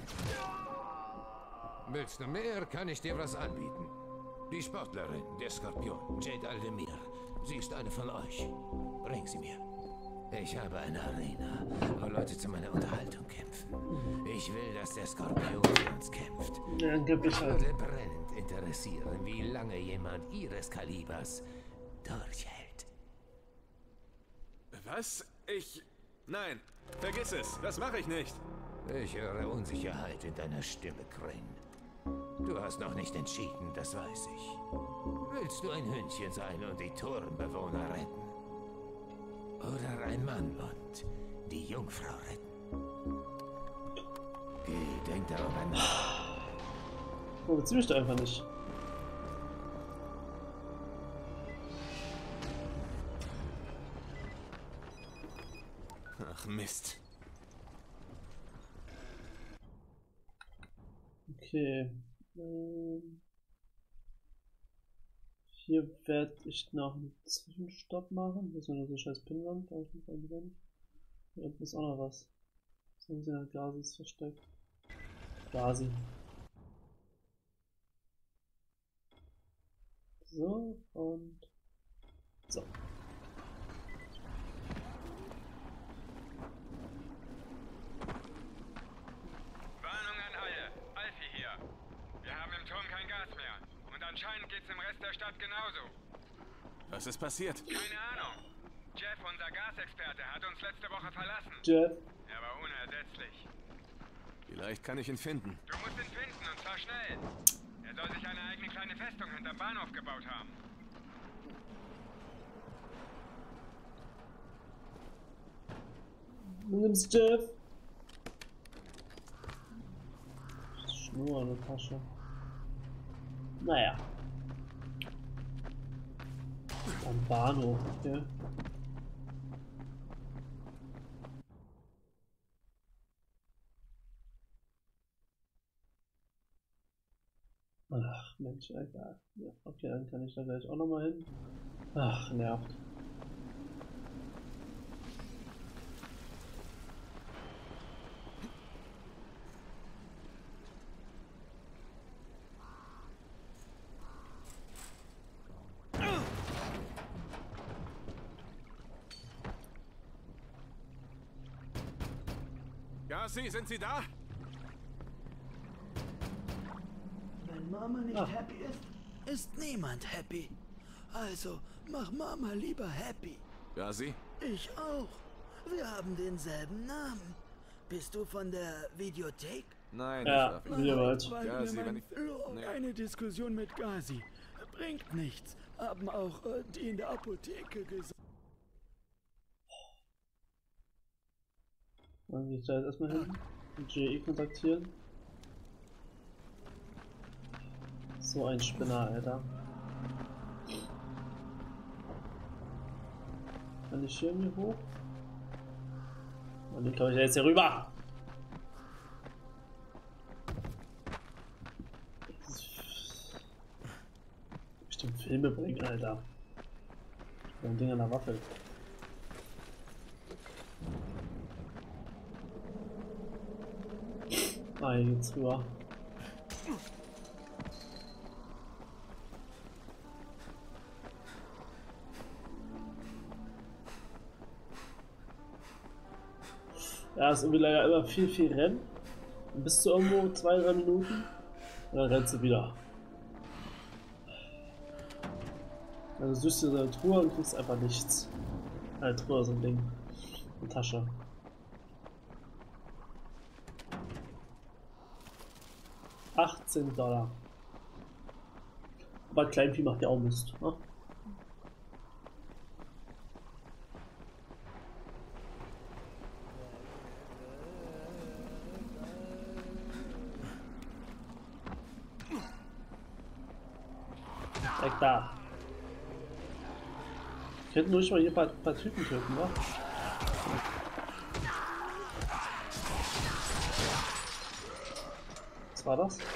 Willst du mehr, kann ich dir was anbieten. Die Sportlerin, der Skorpion, Jade Aldemir. Sie ist eine von euch. Bring sie mir. Ich habe eine Arena, wo Leute zu meiner Unterhaltung kämpfen. Ich will, dass der Skorpion für uns kämpft. Ja, angeblich halt. Würde brennend interessieren, wie lange jemand ihres Kalibers durchhält. Was? Ich... Nein, vergiss es. Das mache ich nicht. Ich höre Unsicherheit in deiner Stimme, Crane. Du hast noch nicht entschieden, das weiß ich. Willst du ein Hündchen sein und die Turmbewohner retten? Oder ein Mann und die Jungfrau retten? Geh, denk darüber nach. Oh, bezieh mich da einfach nicht. Ach, Mist. Okay. Ähm, hier werde ich noch einen Zwischenstopp machen. Das ist nur so scheiß Pinwand, da ich mich einblenden. Hier unten ist auch noch was. Was haben sie in der Gasis versteckt? Gasi. So, und so. Anscheinend geht's im Rest der Stadt genauso. Was ist passiert? Keine Ahnung. Jeff, unser Gasexperte, hat uns letzte Woche verlassen. Jeff. Er war unersetzlich. Vielleicht kann ich ihn finden. Du musst ihn finden, und zwar schnell. Er soll sich eine eigene kleine Festung hinterm Bahnhof gebaut haben. Du nimmst Jeff. Schnur in der Tasche. Naja. Am Bahnhof, okay. Ach, Mensch, egal. Ja, okay, dann kann ich da gleich auch nochmal hin. Ach, nervt. Gasi, sind Sie da? Wenn Mama nicht ah. happy ist, ist niemand happy. Also mach Mama lieber happy. Gasi? Ich auch. Wir haben denselben Namen. Bist du von der Videothek? Nein, ja, ich jeweils. Weil Gasi, mir wenn mein ich... Flo Nee. eine Diskussion mit Gasi. Bringt nichts. Haben auch äh, die in der Apotheke gesagt. Dann gehe ich da jetzt erstmal hin und J E kontaktieren. So ein Spinner, Alter. Kann ich hier irgendwie hoch? Und den komme ich jetzt hier rüber! Bestimmt Filme bringen, Alter. So ein Ding an der Waffe. Ah, hier geht's rüber. Ja, ist irgendwie leider immer viel, viel Rennen. Dann bist du irgendwo zwei, drei Minuten und dann rennst du wieder. Also suchst du so eine Truhe und kriegst einfach nichts. Eine Truhe, so ein Ding. Eine Tasche. achtzehn Dollar. Aber Kleinvieh macht ja auch Mist, ne? Weg da. Wir könnten ruhig mal hier ein paar, paar Typen töten, wa? Was war das?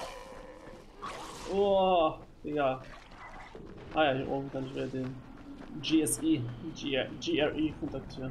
Oh, Digga. Ah ja, hier oben kann ich wieder den G S E, G R E kontaktieren.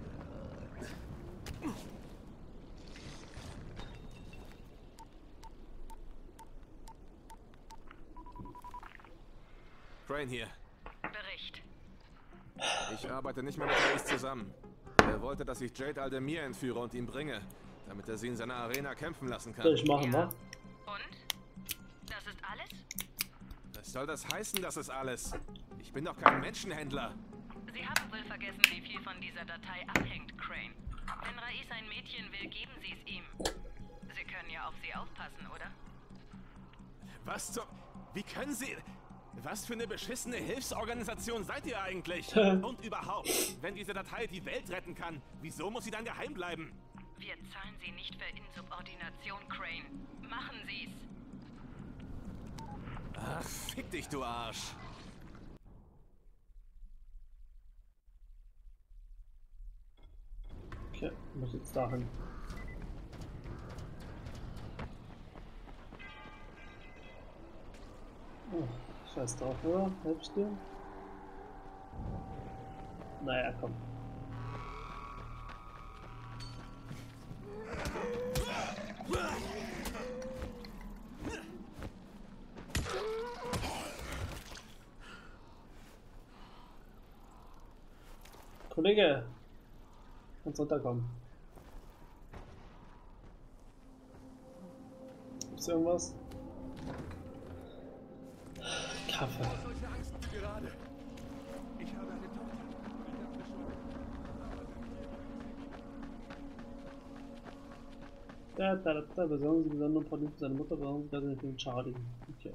Crane hier. Bericht. Ich arbeite nicht mehr mit Reis zusammen. Er wollte, dass ich Jade Aldemir entführe und ihn bringe, damit er sie in seiner Arena kämpfen lassen kann. Soll ich machen, wa? Und? Das ist alles? Was soll das heißen, das ist alles? Ich bin doch kein Menschenhändler. Sie haben wohl vergessen, wie viel von dieser Datei abhängt, Crane. Wenn Rais ein Mädchen will, geben Sie es ihm. Sie können ja auf sie aufpassen, oder? Was zur... Wie können Sie... Was für eine beschissene Hilfsorganisation seid ihr eigentlich? Und überhaupt, wenn diese Datei die Welt retten kann, wieso muss sie dann geheim bleiben? Wir zahlen Sie nicht für Insubordination, Crane. Machen Sie's. Ach, fick dich, du Arsch. Okay, ich muss jetzt dahin. Oh, scheiß drauf, oder? Helf ich dir? Naja, komm. Kollege, kannst runterkommen. Gibt's irgendwas? Kaffee. Da, da, da, da, besorgen Sie besonderen Produkt für seine Mutter, besorgen Sie gerade für den Charlie. Okay.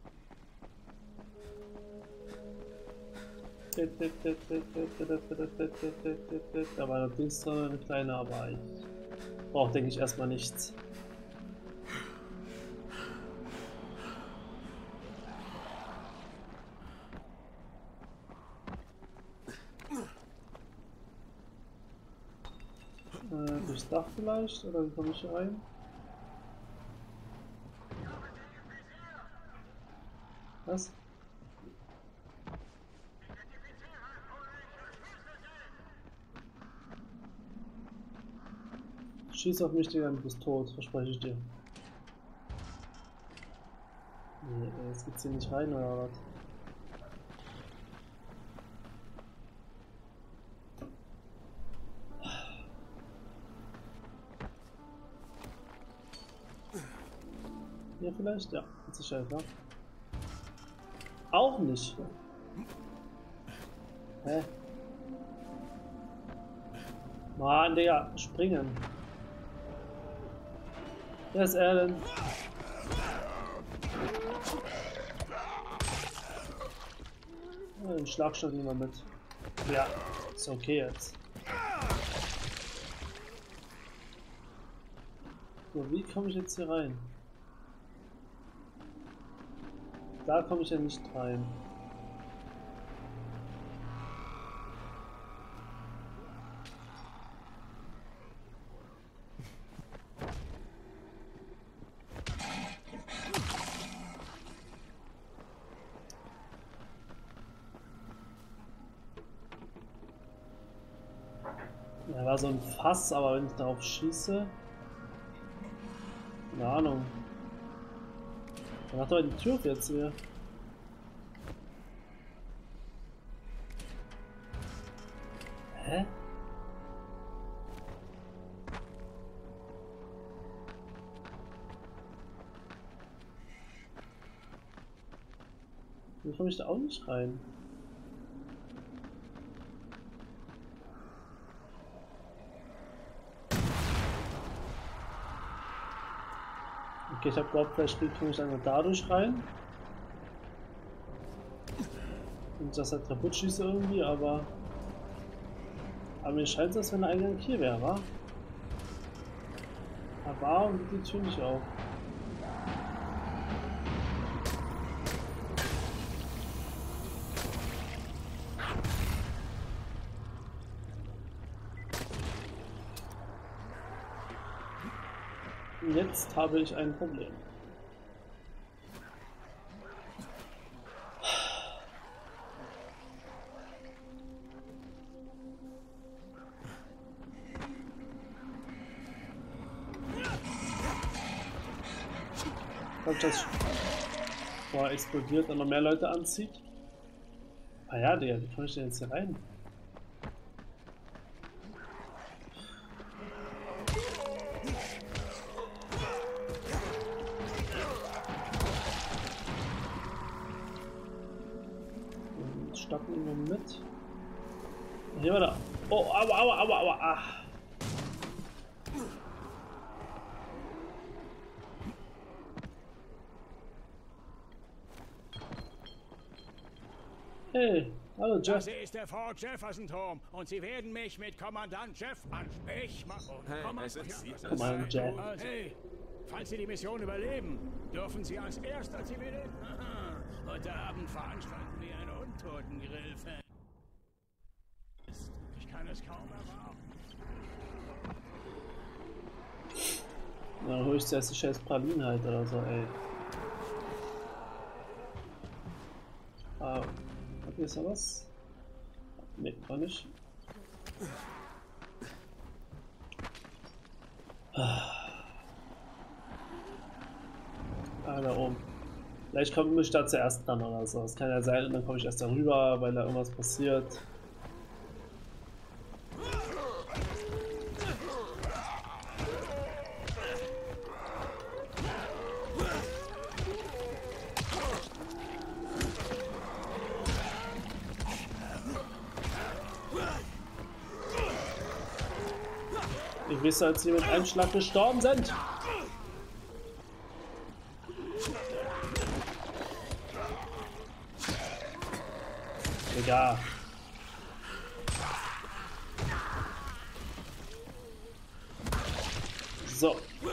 Da war allerdings so eine kleine, aber ich brauche, denke ich, erstmal nichts. Äh, durchs Dach vielleicht, oder wie komme ich hier rein? Was? Schieß auf mich, Digga, du bist tot, verspreche ich dir. Nee, jetzt geht's hier nicht rein, oder was? Hier vielleicht? Ja, mit Sicherheit, ja. Auch nicht. Hä? Mann, Digga, springen. Wer ist er denn? Ja, den Schlagstock nehmen wir mit. Ja, ist okay jetzt. So, wie komme ich jetzt hier rein? Da komme ich ja nicht rein. Da war so ein Fass, aber wenn ich darauf schieße... Keine Ahnung. Dann macht doch die Tür auf jetzt hier. Hä? Wie komme ich da auch nicht rein? Okay, ich habe gehofft, vielleicht komme ich dann nur dadurch rein. Und das halt kaputt schieße irgendwie, aber... Aber mir scheint es, als wenn der Eingang hier wäre, wa? Aber warum geht die Tür nicht auf? Jetzt habe ich ein Problem. Ob das vorher explodiert und noch mehr Leute anzieht? Ah ja, der, wie komme ich denn jetzt hier rein? Stoppen wir mit. Hier war da. Oh, aua, aua, aua, aua. Ach. Hey, hallo Jeff. Das ist der Fort Jefferson-Turm und Sie werden mich mit Kommandant Jeff ansprechen. Hey, Kommandant, es ist Sie. Kommandant Jeff. Hey, falls Sie die Mission überleben, dürfen Sie als erster Zivilist. Heute Abend veranstalten wir eine Untotengrill-Fest. Ich kann es kaum erwarten. Dann hol ich zuerst die scheiß Pralinen halt oder so, ey. Ah, okay, ist da was? Ne, war nicht. Ah, da oben. Vielleicht komme ich da zuerst dann oder so. Das kann ja sein und dann komme ich erst darüber, weil da irgendwas passiert. Ich weiß, als sie mit einem Schlag gestorben sind. Egal. So.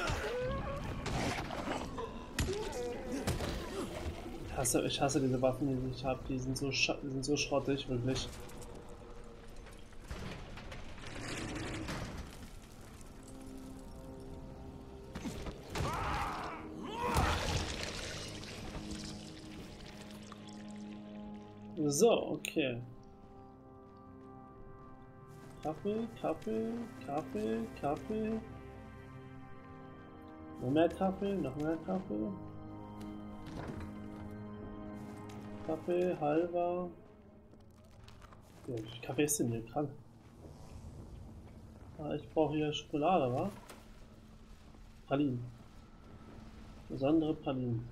Ich hasse, ich hasse diese Waffen, die ich habe. Die sind so, die sind so schrottig, wirklich. So, okay. Kaffee, Kaffee, Kaffee, Kaffee. Noch mehr Kaffee, noch mehr Kaffee. Kaffee, halber. Ja, wie viel Kaffee ist denn hier krank? Ah, ich brauche hier Schokolade, wa? Pralinen. Besondere Pralinen.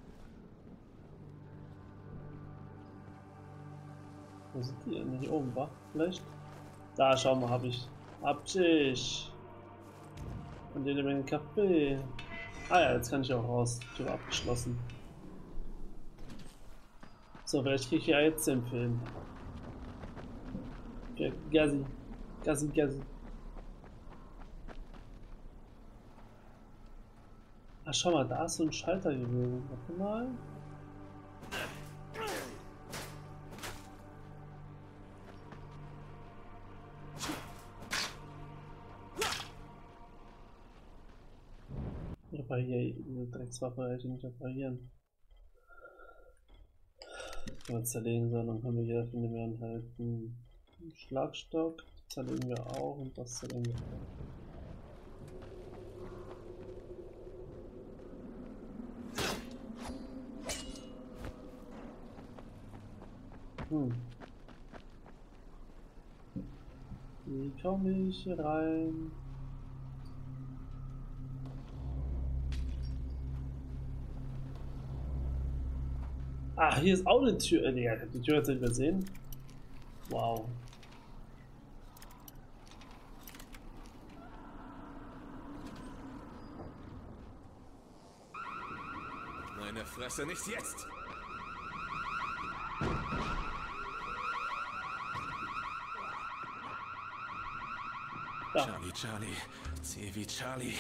Wo sind die denn? Hier oben, wa? Vielleicht? Da, schau mal, hab ich. Hab ich. Und jede Menge Kaffee. Ah ja, jetzt kann ich auch raus. Tür abgeschlossen. So, vielleicht kriege ich ja jetzt den Film. Okay, Gassi. Gassi, Gassi. Ah, schau mal, da ist so ein Schalter gewesen. Warte mal. Repariere diese Dreckswaffe, hätte ich nicht reparieren. Wenn wir zerlegen sollen, dann können wir hier finden wir dann halt einen Schlagstock, zerlegen wir auch und das zerlegen wir auch. Hm. Wie komme ich hier rein? Ah, hier ist auch eine Tür. Äh, nee, ich hab die Tür jetzt nicht mehr sehen. Wow. Meine Fresse, nicht jetzt! Da. Charlie, Charlie, C wie Charlie.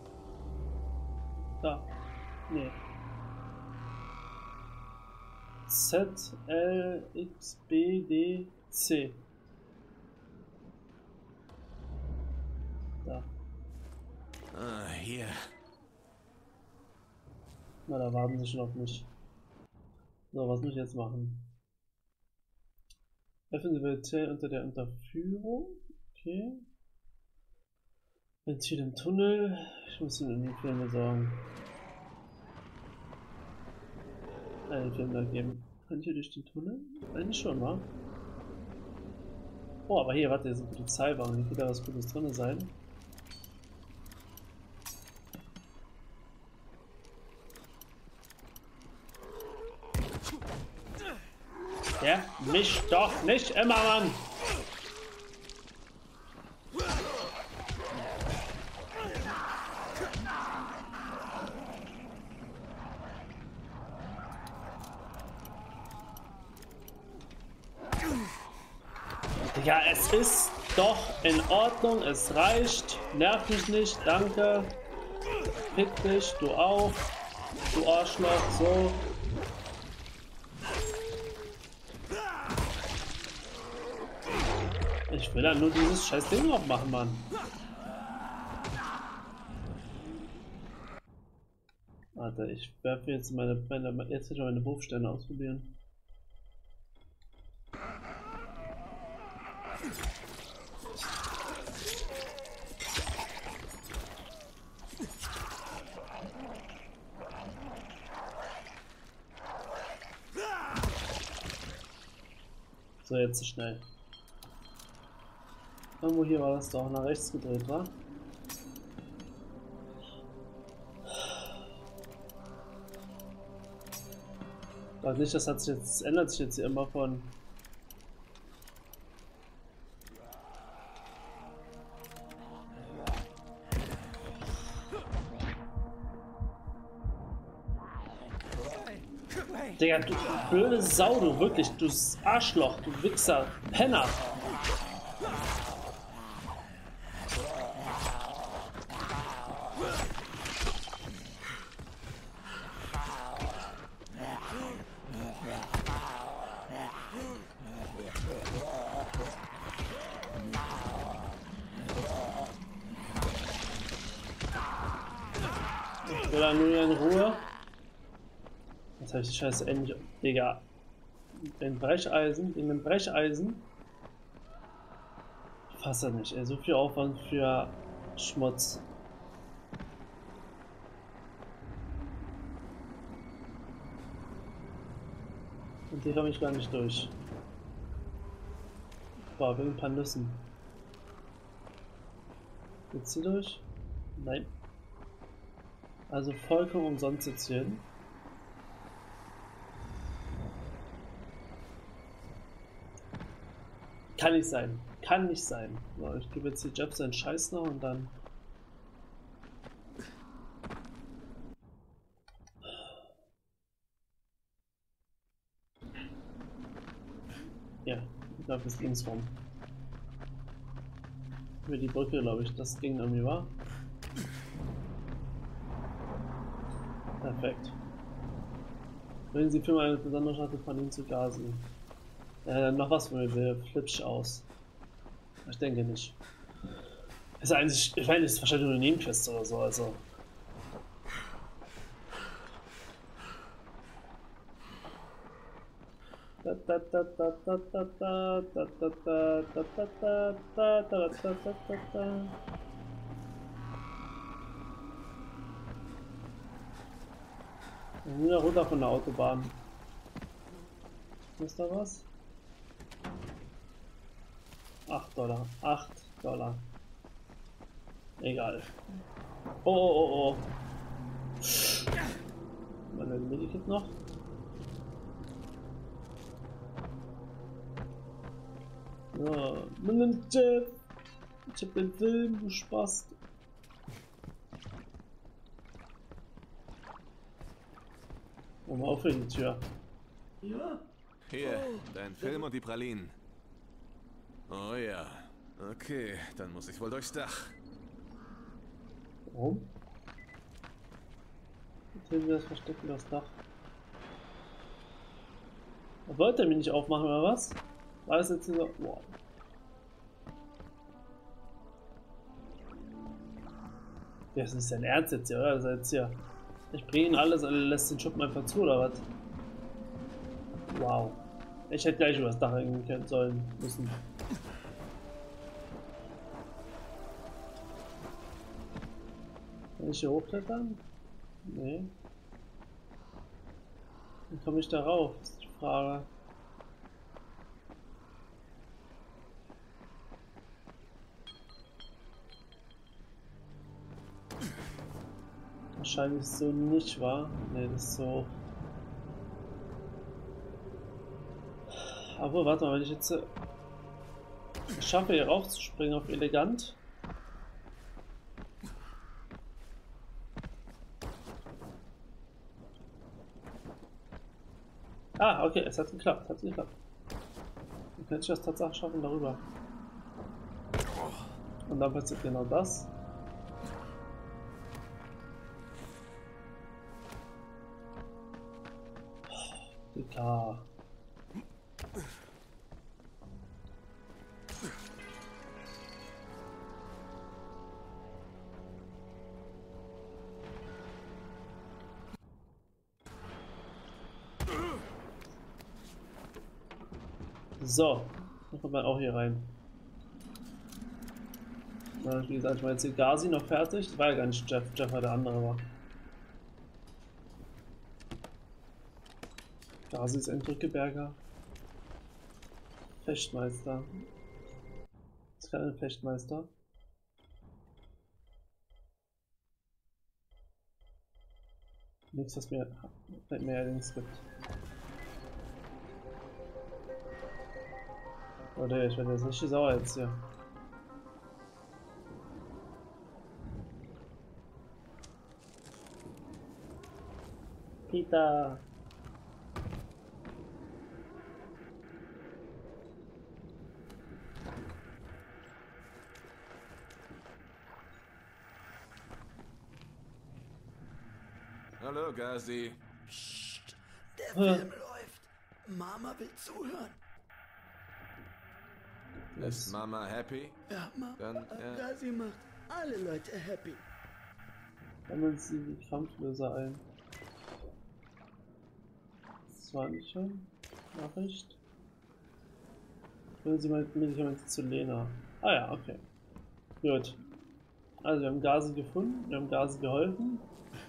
Da. Nee. Z, L, X, B, D, C. Da. Ah, hier. Na, da warten sie schon auf mich. So, was muss ich jetzt machen? Öffnen Sie Ventil unter der Unterführung. Okay. Ventil im Tunnel. Ich muss Ihnen die Filme sagen. Einen Film da geben. Kann ich hier durch den Tunnel? Eigentlich schon, wa? Oh, aber hier, warte, hier ist eine Polizeiwagen. Hier wird da was Gutes drin sein. Ja, mich doch nicht immer, Mann! Ja, es ist doch in Ordnung, es reicht. Nerv mich nicht, danke. Fick dich, du auch. Du Arschloch, so. Ich will ja nur dieses scheiß Ding aufmachen, Mann. Warte, ich werfe jetzt meine, meine jetzt will ich meine Wurfsterne ausprobieren. So, jetzt schnell. Irgendwo hier war das doch nach rechts gedreht, wa? Doch nicht, das hat sich jetzt, das ändert sich jetzt hier immer von. Digga, du blöde Sau, du wirklich, du Arschloch, du Wichser, Penner. Ich will da nur in Ruhe. Jetzt habe ich die Scheiße endlich. Digga. Den Brecheisen, in dem Brecheisen. Ich fasse nicht, ey. So viel Aufwand für Schmutz. Und hier komme ich gar nicht durch. Boah, wegen ein paar Nüssen. Geht's hier durch? Nein. Also vollkommen umsonst jetzt hier hin. Kann nicht sein. Kann nicht sein. So, ich gebe jetzt die Jobs seinen Scheiß noch und dann. Ja, ich glaube, es ging's rum. Über die Brücke, glaube ich, das ging irgendwie, war. Perfekt. Bringen Sie für mal eine besondere Schachtel von Ihnen zu Gasen. Äh, noch was für mir, flipsch aus. Ich denke nicht. Ist eigentlich, ich meine, ist wahrscheinlich nur eine Nebenquest oder so, also. Wieder runter von der Autobahn. Ist da was? acht Dollar. acht Dollar. Egal. Oh, oh, oh, oh. Meine Medikit noch. Ja, Jeff. Ich hab den Film, du Spast. Oh, mal auf in die Tür. Ja? Hier, dein Film und die Pralinen. Oh ja. Okay, dann muss ich wohl durchs Dach. Warum? Jetzt haben wir das Versteck in das Dach. Wollte er mich nicht aufmachen oder was? War das jetzt so? Boah. Das ist nicht dein Ernst jetzt hier, oder? Das ist jetzt hier. Ich bringe ihn alles und lässt den Schuppen einfach zu, oder was? Wow. Ich hätte gleich über das Dach hängen können sollen müssen. Kann ich hier hochklettern? Nee. Wie komme ich da rauf? Das ist die Frage. Wahrscheinlich so nicht, wahr? Ne, das ist so. Aber warte mal, wenn ich jetzt äh, schaffe, hier raufzuspringen auf elegant. Ah, okay, es hat geklappt, hat geklappt. Dann kann ich das tatsächlich schaffen darüber. Und dann passiert genau das. Dicker. So, dann kommt man auch hier rein. Na, wie gesagt, ich war jetzt hier Gazi noch fertig. Das war ja gar nicht Jeff, Jeff war der andere war. Gazi ist ein Drückeberger. Fechtmeister. Das ist kein Fechtmeister. Nichts, was mir mehr allerdings gibt. Oder ich werde jetzt richtig sauer jetzt hier. Peter! Hallo, Gazi. Psst, der Film läuft. Mama will zuhören. Ist Mama happy? Ja, Mama. Dann, ja. Gazi macht alle Leute happy. Sammeln Sie die Kampflöser ein. Das war nicht schon. Nachricht. Bringen Sie mal Medikamente zu Lena. Ah ja, okay. Gut. Also wir haben Gazi gefunden, wir haben Gazi geholfen.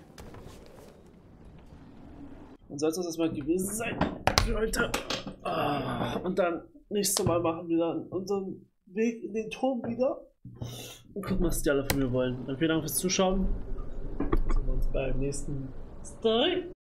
Und soll es das erstmal gewesen sein für heute. Ah, und dann nächstes Mal machen wir dann unseren Weg in den Turm wieder. Und gucken, was die alle von mir wollen. Dann vielen Dank fürs Zuschauen. Sehen wir uns beim nächsten Story.